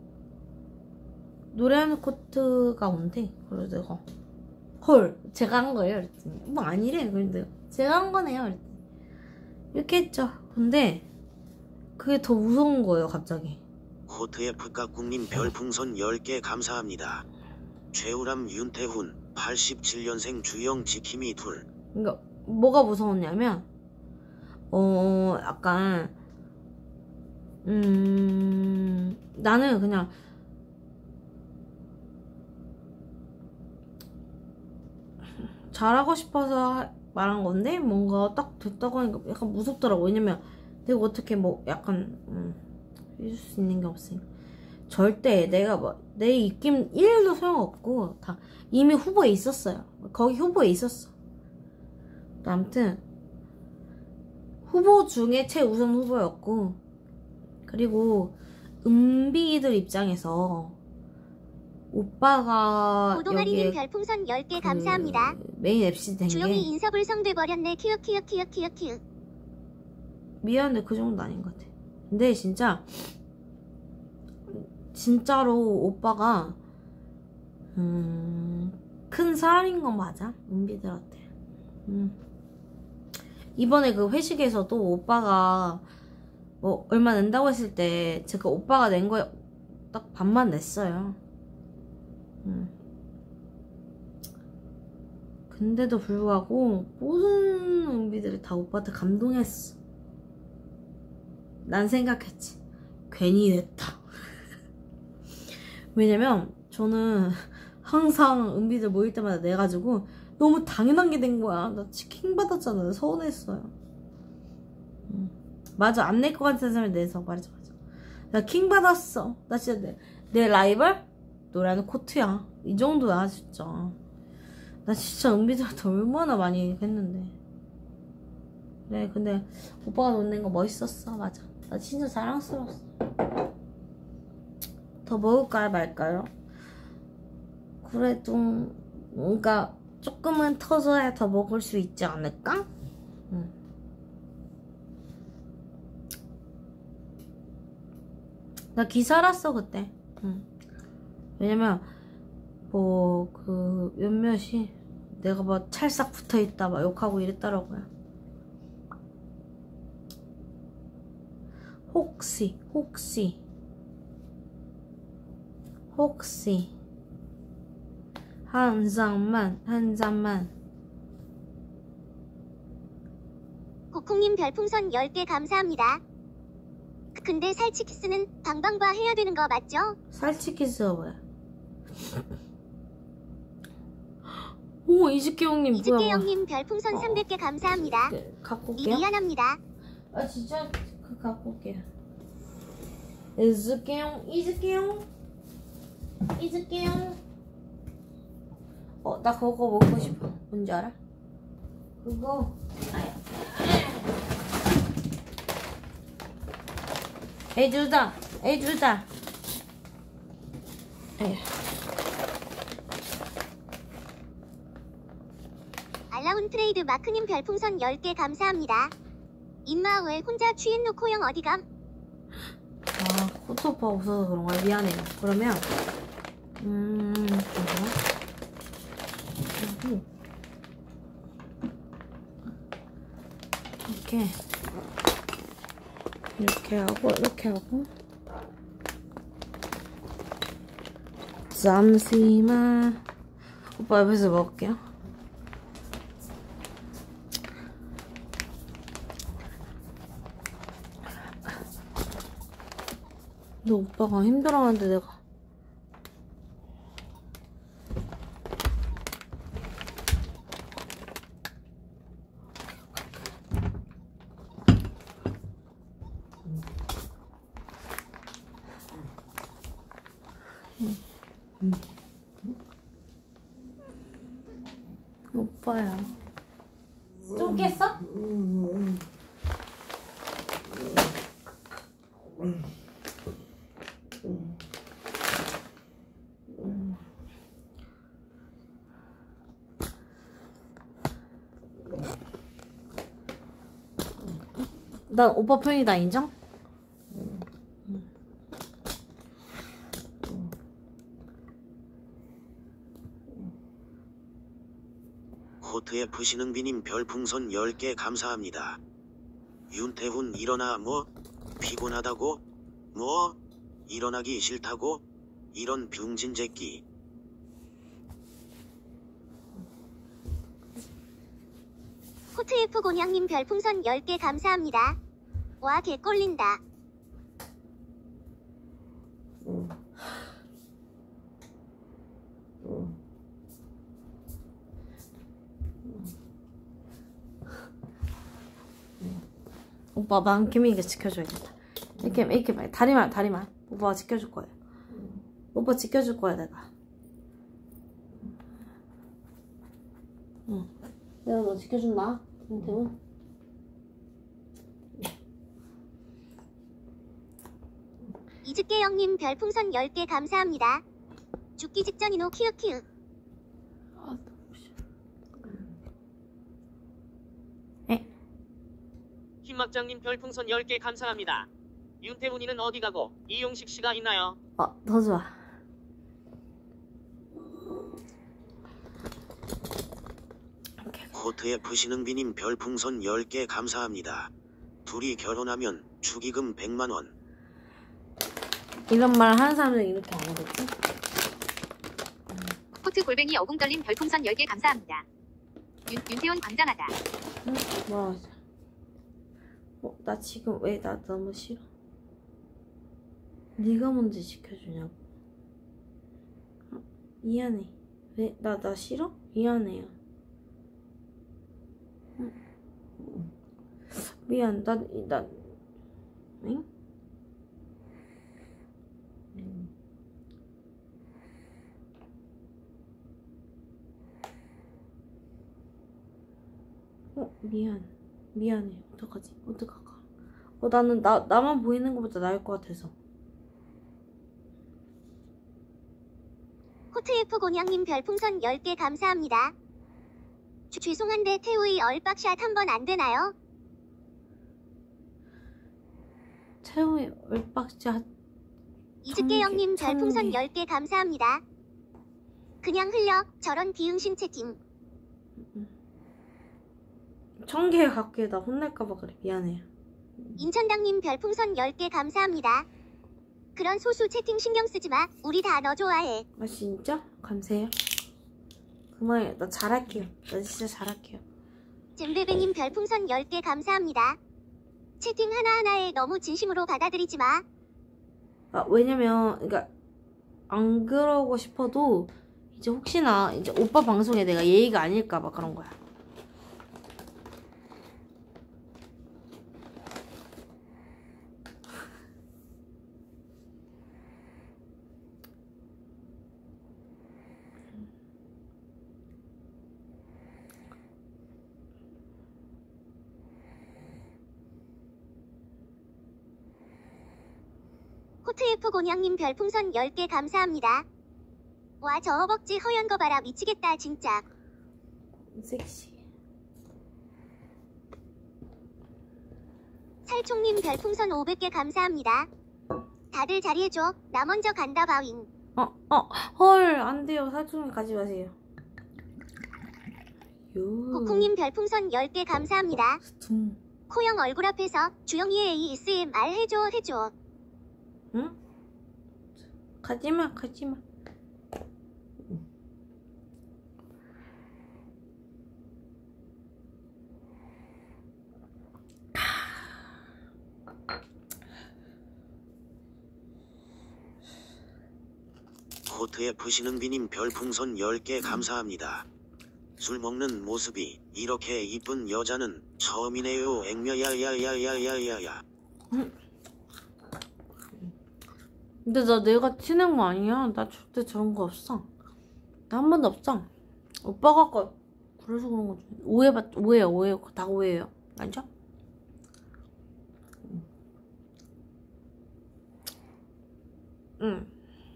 노래하는 코트가 온대. 그래서 내가 헐 제가 한 거예요? 그랬더니 뭐 아니래. 근데 제가 한 거네요. 그랬더니 이렇게 했죠. 근데 그게 더 무서운 거예요 갑자기. 코트F 깍꿍님 별풍선 10개 감사합니다. 최우람 윤태훈 87년생 주영 지킴이 둘. 그러니까 뭐가 무서웠냐면 약간 나는 그냥 잘하고 싶어서 말한 건데 뭔가 딱 됐다고 하니까 약간 무섭더라고. 왜냐면 내가 어떻게 뭐 약간 해줄 수 있는 게 없으니까. 절대 내가 뭐 내 입김 1도 소용없고 다 이미 후보에 있었어요. 거기 후보에 있었어. 아무튼 후보 중에 최우선 후보였고, 그리고 은비들 입장에서 오빠가 오동아리님 여기에 별풍선 10개 감사합니다. 메인 MC 된 주영이 게 인서불성 돼버렸네. 키읔키읔키읔키읔키읔. 미안한데 그 정도 아닌 것 같아. 근데 진짜로 오빠가 큰 사람인 건 맞아. 은비들한테. 이번에 그 회식에서도 오빠가 뭐 얼마 낸다고 했을 때 제가 오빠가 낸 거에 딱 반만 냈어요. 근데도 불구하고 모든 은비들이 다 오빠한테 감동했어. 난 생각했지. 괜히 냈다. 왜냐면 저는 항상 은비들 모일 때마다 내가지고 너무 당연한 게 된 거야. 나 치킨 받았잖아. 서운했어요. 맞아. 안 낼 것 같은 사람이 내서. 맞아. 나 킹 받았어. 나 진짜 내 라이벌? 노래하는 코트야. 이 정도야 진짜. 나 진짜 은비들한테 얼마나 많이 했는데. 그래 근데 오빠가 돈 낸 거 멋있었어. 맞아. 나 진짜 자랑스러웠어. 더 먹을까요 말까요? 그래도 뭔가 조금은 터져야 더 먹을 수 있지 않을까? 응. 나 기사랐어 그때. 응. 왜냐면 뭐 그 몇몇이 내가 막 찰싹 붙어있다 막 욕하고 이랬더라고요. 혹시 한 잔만 고콩님 별풍선 10개 감사합니다. 근데 살치키스는 방방바 해야 되는 거 맞죠? 살치키스가 뭐야? 오 이즈키 형님 이즈키 뭐야? 형님 별풍선 300개 감사합니다. 갖고 올게요. 미안합니다. 아 진짜 그 갖고 올게요. 이즈키 형. 나 그거 먹고 싶어. 뭔지 알아? 그거. 에이 주다. 알라운 트레이드 마크님 별풍선 10개 감사합니다. 임마 왜 혼자 취했노 형 어디감? 아 코토파 없어서 그런 거야. 미안해요. 그러면 이렇게 하고 잠시만 오빠 옆에서 먹을게요. 너 오빠가 힘들어하는데 내가 오빠야 좀 깼어? 난 오빠 편이다 인정? 호트에 푸시능비님 별풍선 10개 감사합니다. 윤태훈 일어나 뭐? 피곤하다고? 뭐? 일어나기 싫다고? 이런 병진새끼. 호트F 곤양님 별풍선 10개 감사합니다. 와 개꼴린다. 오빠 만큼이니까 지켜줘야겠다. 이렇게 말 다리만 오빠가 지켜줄 거야. 오빠 지켜줄 거야 내가. 응. 내가 너 지켜준다. 윤태훈. 이즈께 형님 별풍선 10개 감사합니다. 죽기 직전이노 키읔키읔. 흰막장님 별풍선 10개 감사합니다. 윤태훈이는 어디 가고 이용식 씨가 있나요? 더 좋아. 호트에 푸시능비님 별풍선 10개 감사합니다. 둘이 결혼하면 축의금 100만원. 이런 말 하는 사람들은 이렇게 안 하겠지? 코트 골뱅이 어궁떨림 별풍선 10개 감사합니다. 윤태훈 광장하다. 응? 뭐라고 하지? 나 지금 왜 나 너무 싫어? 네가 먼저 지켜주냐고. 미안해. 왜 나 싫어? 미안해요. 미안. 응? 미안해. 어떡하지? 어떡할까? 나는 나만 보이는 것보다 나을 것 같아서. 호트F 곤양님 별풍선 10개 감사합니다. 죄송한데 태우의 얼박샷 한번 안 되나요? 태우의 얼박샷. 이즈께 형님 별풍선 1000개. 10개 감사합니다. 그냥 흘려 저런 비응신 채팅. 1000개 갖고 나 혼날까봐 그래. 미안해. 임천당님 별풍선 10개 감사합니다. 그런 소수 채팅 신경 쓰지 마. 우리 다 너 좋아해. 아 진짜? 감사해요. 그만해. 나 잘할게요. 나 진짜 잘할게요. 잼베베님 별풍선 10개 감사합니다. 채팅 하나하나에 너무 진심으로 받아들이지 마. 아 왜냐면 그러니까 안 그러고 싶어도 이제 혹시나 이제 오빠 방송에 내가 예의가 아닐까봐 그런 거야. 호트F 곤양님 별풍선 10개 감사합니다. 와 저 허벅지 허연 거 봐라 미치겠다 진짜. 섹시. 살총님 별풍선 500개 감사합니다. 다들 자리해줘. 나 먼저 간다 바윈. 헐 안 돼요. 사촌이 가지 마세요. 고콩님 별풍선 10개 감사합니다. 스퉁. 코형 얼굴 앞에서 주영이의 ASMR 해줘. 응? 가지마. 호트의 푸시능비님 별풍선 10개 감사합니다. 술 먹는 모습이 이렇게 이쁜 여자는 처음이네요. 액며야야야야야야야. 근데 내가 티낸 거 아니야. 나 절대 저런 거 없어. 나 한 번도 없어. 오빠가 아까 그래서 그런 거지. 오해요. 다 오해예요. 알죠? 응.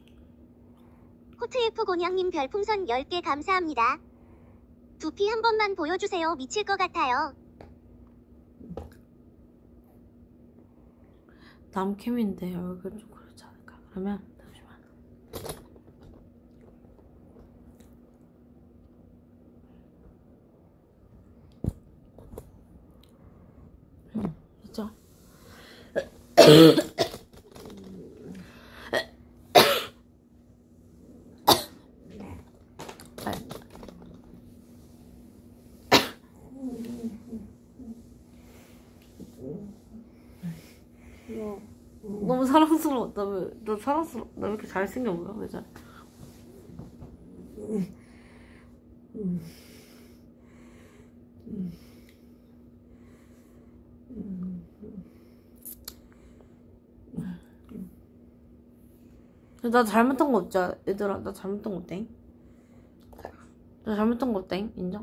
호트F 곤양님 별풍선 10개 감사합니다. 두피 한 번만 보여주세요. 미칠 것 같아요. 남캠인데 얼굴 좀 그렇지 않을까? 그러면 잠시만. 됐죠? 너무 사랑스러워. 나 왜 이렇게 잘생겨 보여? 왜 저래? 나 잘못한 거 없지? 얘들아, 나 잘못한 거 없다잉? 나 잘못한 거 없다잉? 인정?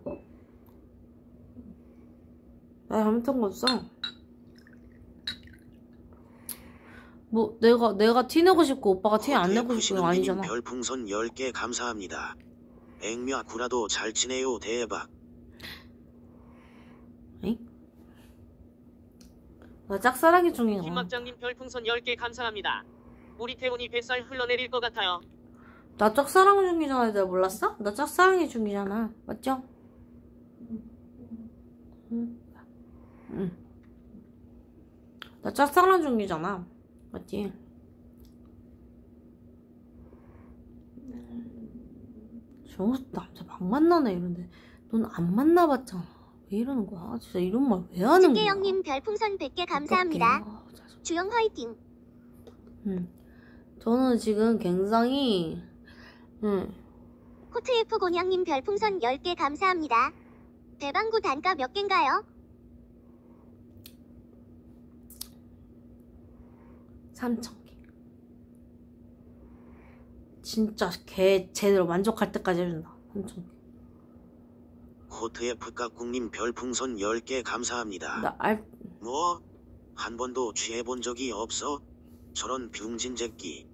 나 잘못한 거 없어. 뭐 내가 티내고 싶고 오빠가 티 안 내고 싶고 건 아니잖아. 별풍선 10개 감사합니다. 액며 구라도 잘 치네요. 대박. 엥? 나 짝사랑이 중인가? 김막장님 별풍선 10개 감사합니다. 우리 태훈이 뱃살 흘러내릴 것 같아요. 나 짝사랑 중이잖아. 내가 몰랐어? 나 짝사랑이 중이잖아. 맞죠? 응. 나 짝사랑 중이잖아. 맞지? 저 남자 막 만나네 이런데 넌 안 만나봤잖아. 왜 이러는 거야? 진짜 이런 말 왜 하는 거야? 집게형님 별풍선 100개 감사합니다. 주영 화이팅. 저는 지금 굉장히 호트F 곤양님 별풍선 10개 감사합니다. 대방구 단가 몇 갠가요? 3,000개. 진짜 걔 제대로 만족할 때까지 해준다. 3,000개. 호트F 깍꿍님 별풍선 10개 감사합니다. 뭐? 한 번도 취해본 적이 없어? 저런 병진제끼.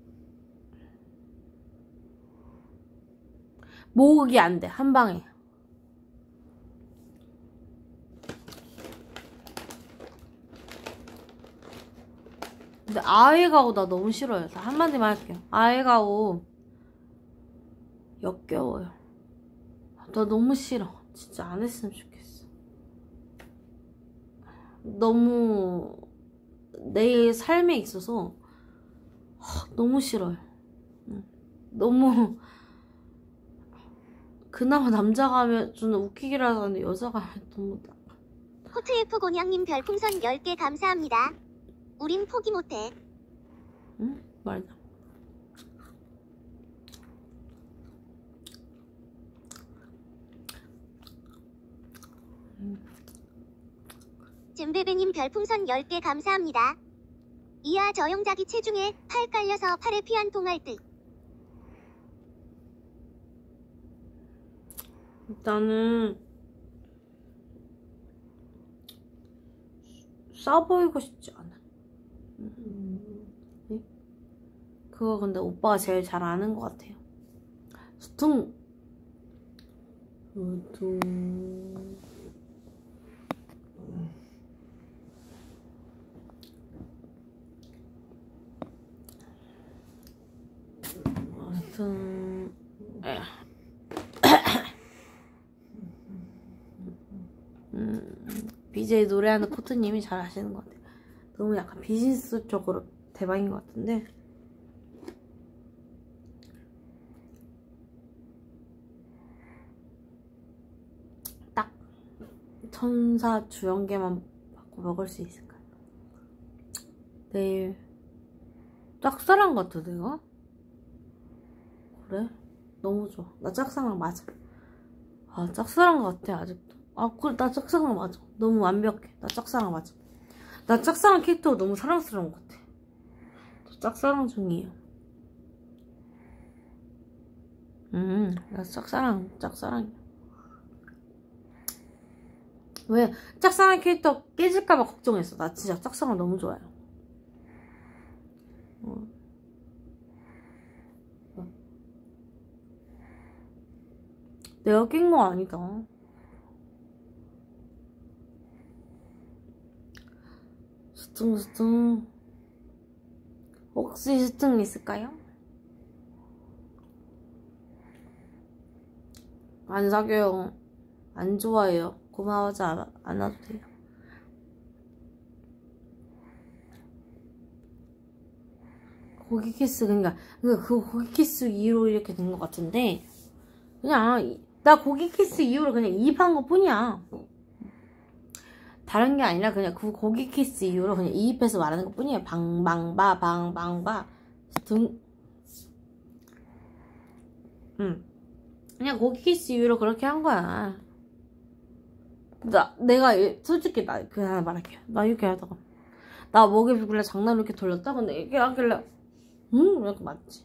모으기 안 돼. 한 방에. 근데 아예가오 나 너무 싫어요. 한마디만 할게요. 아예가오 역겨워요. 나 너무 싫어. 진짜 안 했으면 좋겠어. 너무 내 삶에 있어서 너무 싫어요. 너무 그나마 남자가 하면 좀 웃기기라도 하는데 여자가 하면 너무 호트F 곤양님 별풍선 10개 감사합니다. 우린 포기 못해. 응? 말다. 잼베베님 별풍선 10개 감사합니다. 이야 저 영자기 체중에 팔 깔려서 팔에 피 한 통할 듯. 일단은 싸 보이고 싶지 않아. 그거 근데 오빠가 제일 잘 아는 것 같아요. 수퉁 BJ 노래하는 코트님이 잘 아시는 것 같아요. 너무 약간 비즈니스 쪽으로 대박인 것 같은데. 딱 천사 주연계만 받고 먹을 수 있을까요? 내일 짝사랑 같아 내가? 그래? 너무 좋아. 나 짝사랑 맞아. 아 짝사랑 같아 아직도. 아 그래 나 짝사랑 맞아. 너무 완벽해. 나 짝사랑 맞아. 나 짝사랑 캐릭터가 너무 사랑스러운 것 같아. 저 짝사랑 중이에요. 나 짝사랑이야. 왜 짝사랑 캐릭터 깨질까봐 걱정했어. 나 진짜 짝사랑 너무 좋아요. 내가 깬 거 아니다. 수퉁 혹시 수퉁 있을까요? 안 사겨요. 안 좋아해요. 고마워하지 않아도 돼요. 고기 키스 그러니까 그 고기 키스 이후로 이렇게 된 것 같은데 그냥 나 고기 키스 이후로 그냥 이입한 것 뿐이야. 다른 게 아니라 그냥 그 고기 키스 이후로 그냥 이입해서 말하는 것 뿐이에요. 방방바 방방바 등 그냥 고기 키스 이후로 그렇게 한 거야. 내가 솔직히 나 그 하나 말할게요. 나 이렇게 하다가 나 목에 비길래 장난으로 이렇게 돌렸다. 근데 이렇게 하길래 이렇게 맞지.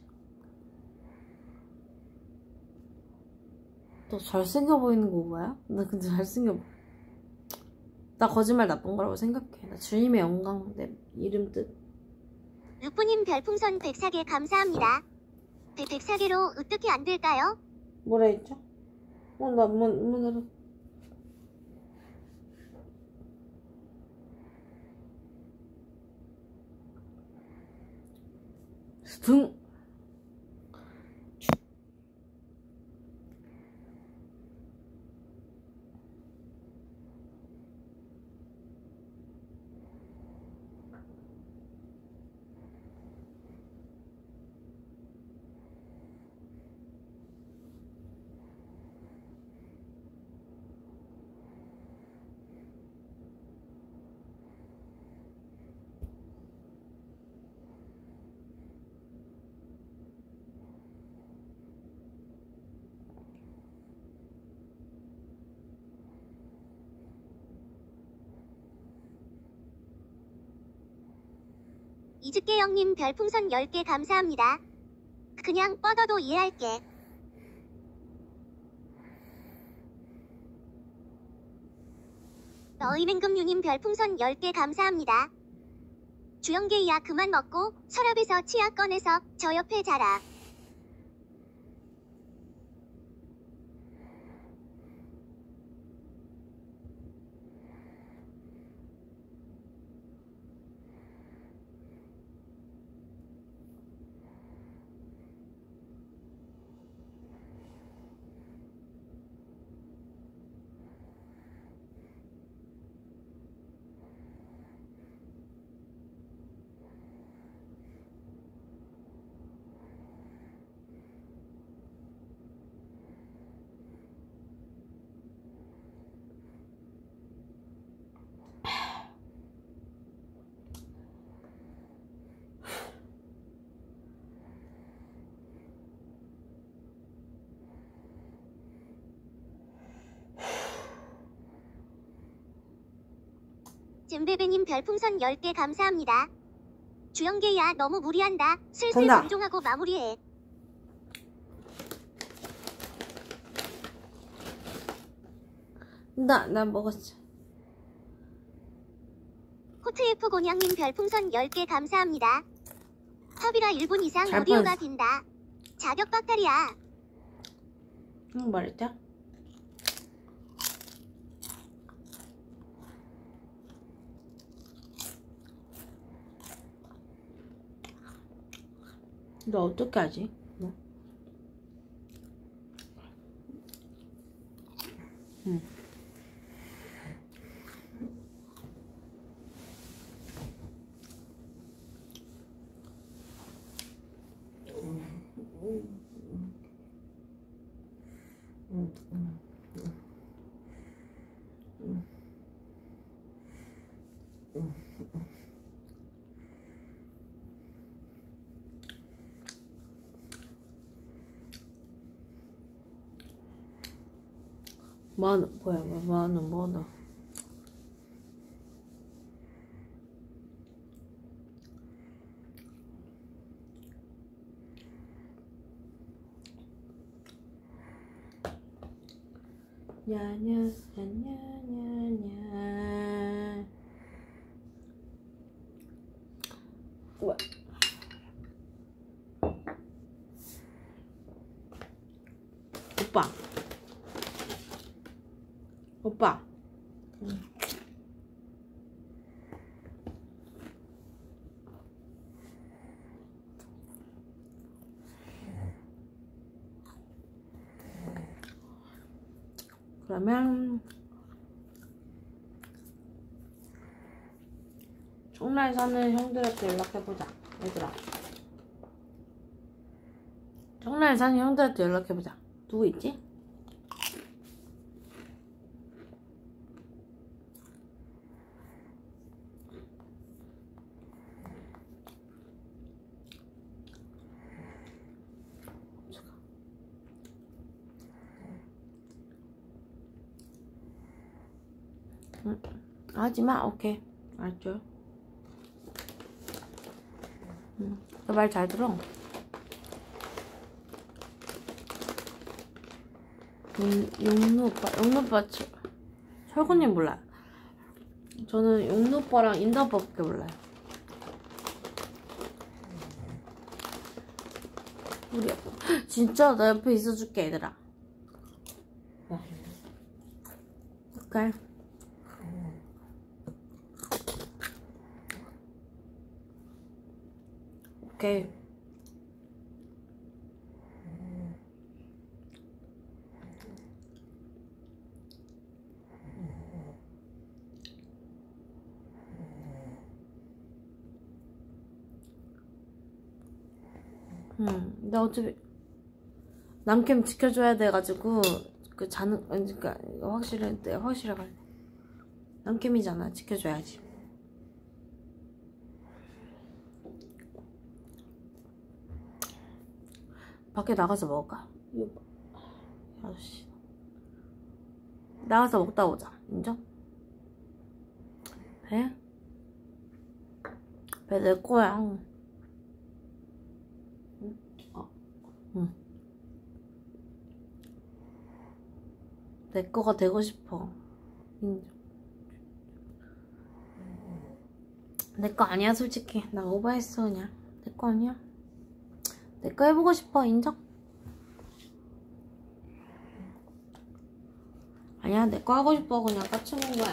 너 잘생겨 보이는 거 뭐야? 나 근데 잘생겨. 나 거짓말 나쁜 거라고 생각해. 나 주님의 영광 내 이름 뜻. 루프님 별풍선 104개 감사합니다. 104개로 어떻게 안 될까요? 뭐라 했죠? 나 문으로. 등. 이즈깨영님 별풍선 10개 감사합니다. 그냥 뻗어도 이해할게. 너희맹금유님 별풍선 10개 감사합니다. 주영계야 그만 먹고 서랍에서 치약 꺼내서 저 옆에 자라. 잼베베님 별풍선 10개 감사합니다. 주영계야 너무 무리한다. 슬슬 간다. 방종하고 마무리해. 나 먹었어. 코트F 곤양님 별풍선 10개 감사합니다. 섭이라 1분 이상 잘 오디오가 뻔했어. 빈다. 자격 박탈이야. 응, 말했죠? 너 어떻게 하지? 뭐? 응. 뭐는 냐냐냐냐냐 우와. 오빠 그러면 청라에 사는 형들한테 연락해보자. 얘들아, 청라에 사는 형들한테 연락해보자. 누구 있지? 하지마. 오케이, 알죠. 너 말 잘 들어. 용루 오빠 철구님 몰라요. 저는 용루 오빠랑 인다 오빠밖에 몰라요. 우리 진짜 나 옆에 있어줄게 얘들아. 오케이. 오케이. 나 어차피 남캠 지켜줘야 돼가지고 그 자는 그러니까 확실해 가려. 남캠이잖아. 지켜줘야지. 밖에 나가서 먹을까? 아저씨 나가서 먹다 오자. 인정? 해? 배 내 거야. 응. 내 거가 되고 싶어. 내 거 아니야 솔직히. 나 오버했어 그냥. 내 거 아니야. 내 거 해보고 싶어. 인정? 아니야 내 거 하고 싶어. 그냥 까치는 거야.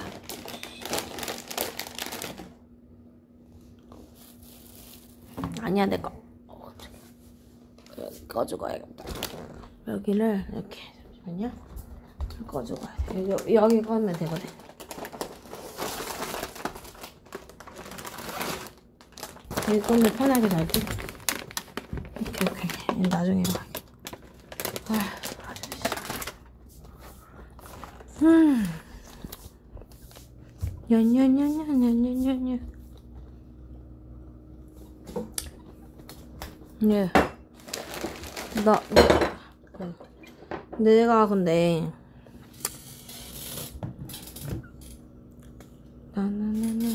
아니야 내 거. 꺼주고 가야겠다. 여기를 이렇게 잠시만요. 꺼주고 가야 돼. 여기 꺼면 되거든. 여기 꺼면 편하게 잘지. 오케이. 나중에 가. 냐냐냐냐냐냐냐. 예. 내가 근데 나나나나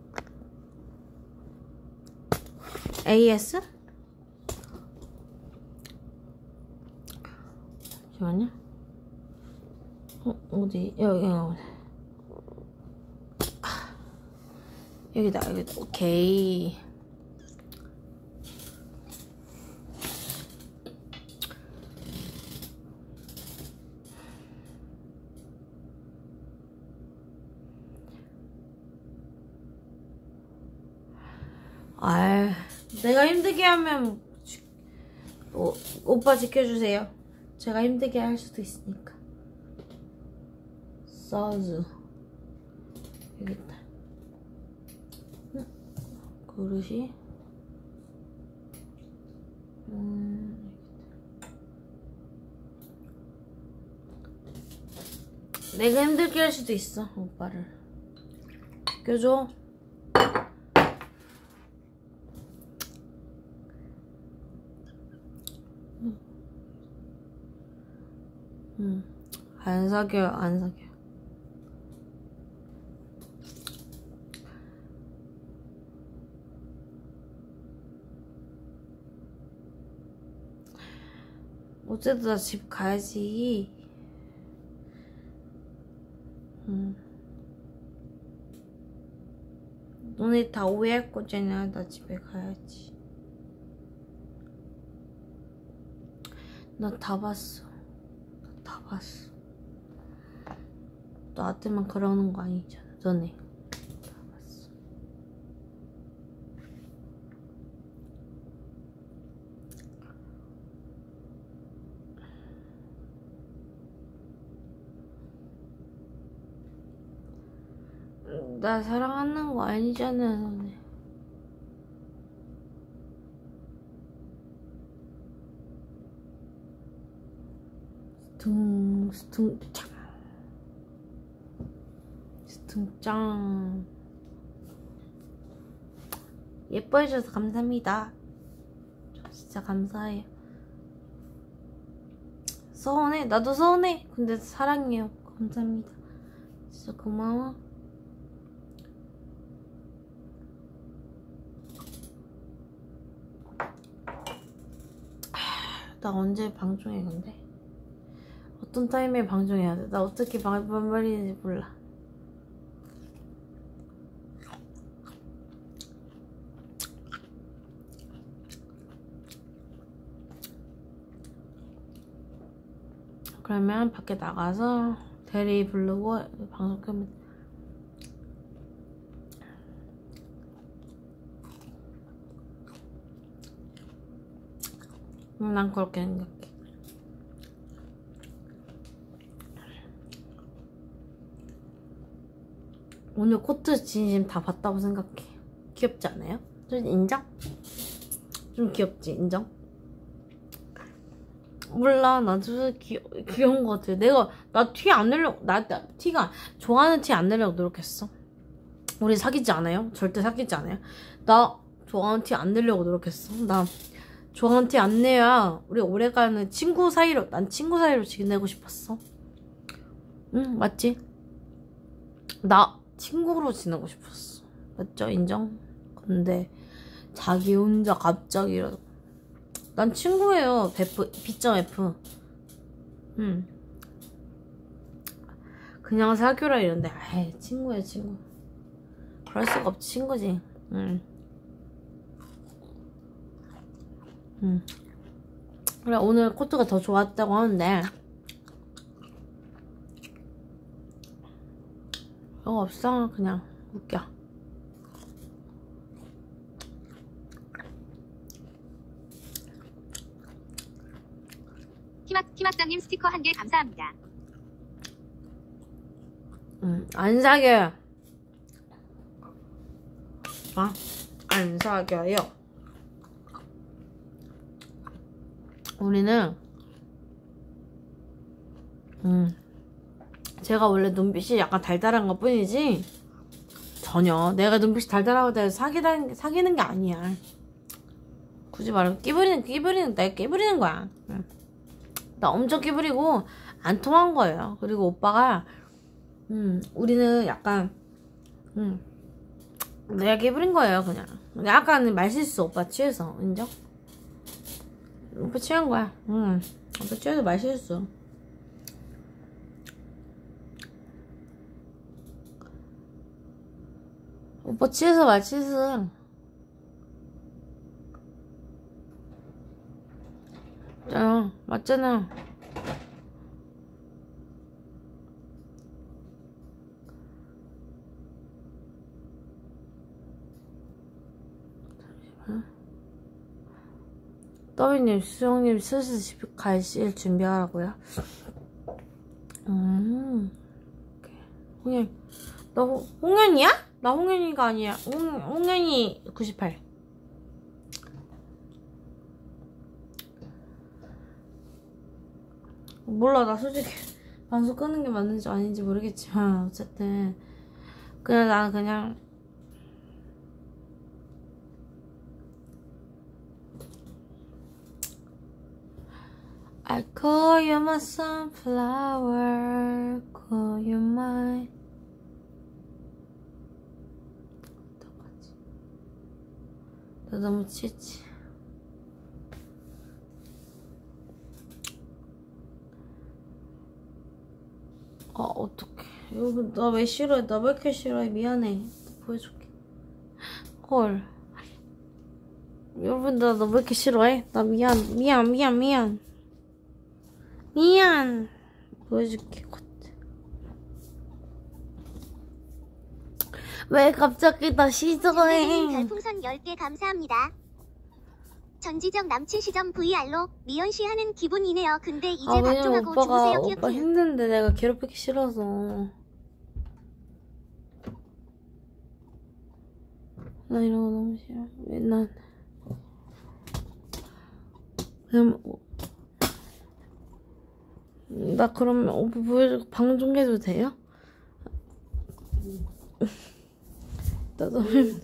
AS? 잠시만요. 어디? 여기다. 오케이. 내가 힘들게 하면 오빠 지켜주세요. 제가 힘들게 할 수도 있으니까. 소주 여기 있다. 그릇이 내가 힘들게 할 수도 있어. 오빠를 껴줘. 안 사겨요. 어쨌든 나 집 가야지. 너네 다 오해할 거잖아. 나 집에 가야지. 나 다 봤어. 나한테만 그러는 거 아니잖아. 너네 다 봤어. 나 사랑하는 거 아니잖아. 너네. 스퉁짱 예뻐해줘서 감사합니다. 진짜 감사해요. 서운해. 나도 서운해. 근데 사랑해요. 감사합니다. 진짜 고마워. 나 언제 방송해 근데? 어떤 타임에 방송해야 돼? 나 어떻게 반말인지 몰라. 그러면 밖에 나가서 대리 부르고 방송 끄면 난 그렇게 생각해. 오늘 코트 진심 다 봤다고 생각해. 귀엽지 않아요? 좀 인정? 좀 귀엽지? 인정? 몰라. 나도 귀여운 것 같아. 나 티 안 내려고, 티가, 좋아하는 티 안 내려고 노력했어. 우리 사귀지 않아요? 절대 사귀지 않아요? 나 좋아하는 티 안 내려고 노력했어. 나 좋아하는 티 안 내야 우리 오래가는 친구 사이로, 난 친구 사이로 지내고 싶었어. 응, 맞지? 나 친구로 지내고 싶었어. 맞죠? 인정? 근데 자기 혼자 갑자기 이러고. 난 친구예요. B.F. 그냥 사귀라 이런데, 아이, 친구야, 친구. 그럴 수가 없지, 친구지. 그래, 오늘 코트가 더 좋았다고 하는데, 별거 없어. 그냥 웃겨. 키막장님 스티커 1개 감사합니다. 안 사겨요. 안 사겨요. 우리는 제가 원래 눈빛이 약간 달달한 것 뿐이지 전혀 내가 눈빛이 달달하고 해서 사귀는 게 아니야. 굳이 말하면 내가 끼부리는 거야. 나 엄청 끼부리고 안 통한 거예요. 그리고 오빠가 우리는 약간 내가 끼부린 거예요. 그냥 약간 말실수. 오빠 취해서. 인정? 오빠 취한 거야. 오빠 취해서 말실수. 오빠 취해서 말실수. 맞잖아. 더비님, 수정님 슬슬 집 가실 준비하라고요? 홍현, 너 홍현이야? 나 홍현이가 아니야. 홍현이 98. 몰라, 나 솔직히 방송 끄는 게 맞는지 아닌지 모르겠지만 어쨌든 나는 그냥 I call you my sunflower, call you my. 어떡하지? 나 너무 취했지. 어떡해. 여러분, 나 왜 싫어해? 나 왜 이렇게 싫어해? 미안해. 보여줄게. 헐. 여러분, 나 왜 이렇게 싫어해? 나 미안. 보여줄게. 왜 갑자기 나 싫어해? 별풍선 10개 감사합니다. 전지적 남친 시점 VR로 미연씨 하는 기분이네요. 근데 이제 밥 좀 하고 주무세요. 오빠 힘든데 내가 괴롭히기 싫어서. 나 이런 거 너무 싫어. 왜 난 그냥 나 그러면 오빠 보여주고 방송 해도 돼요? 나 너무 힘들어.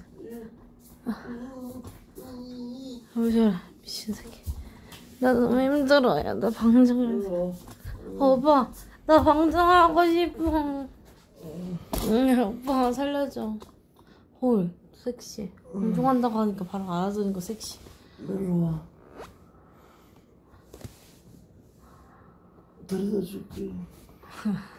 보여줘라, 미친 새끼. 나 너무 힘들어요. 나 방송해서. 오빠, 나 방송하고 싶어. 오빠 살려줘. 헐, 섹시. 방송한다고 하니까 바로 알아주는 거 섹시. 내려와. 데려다 줄게.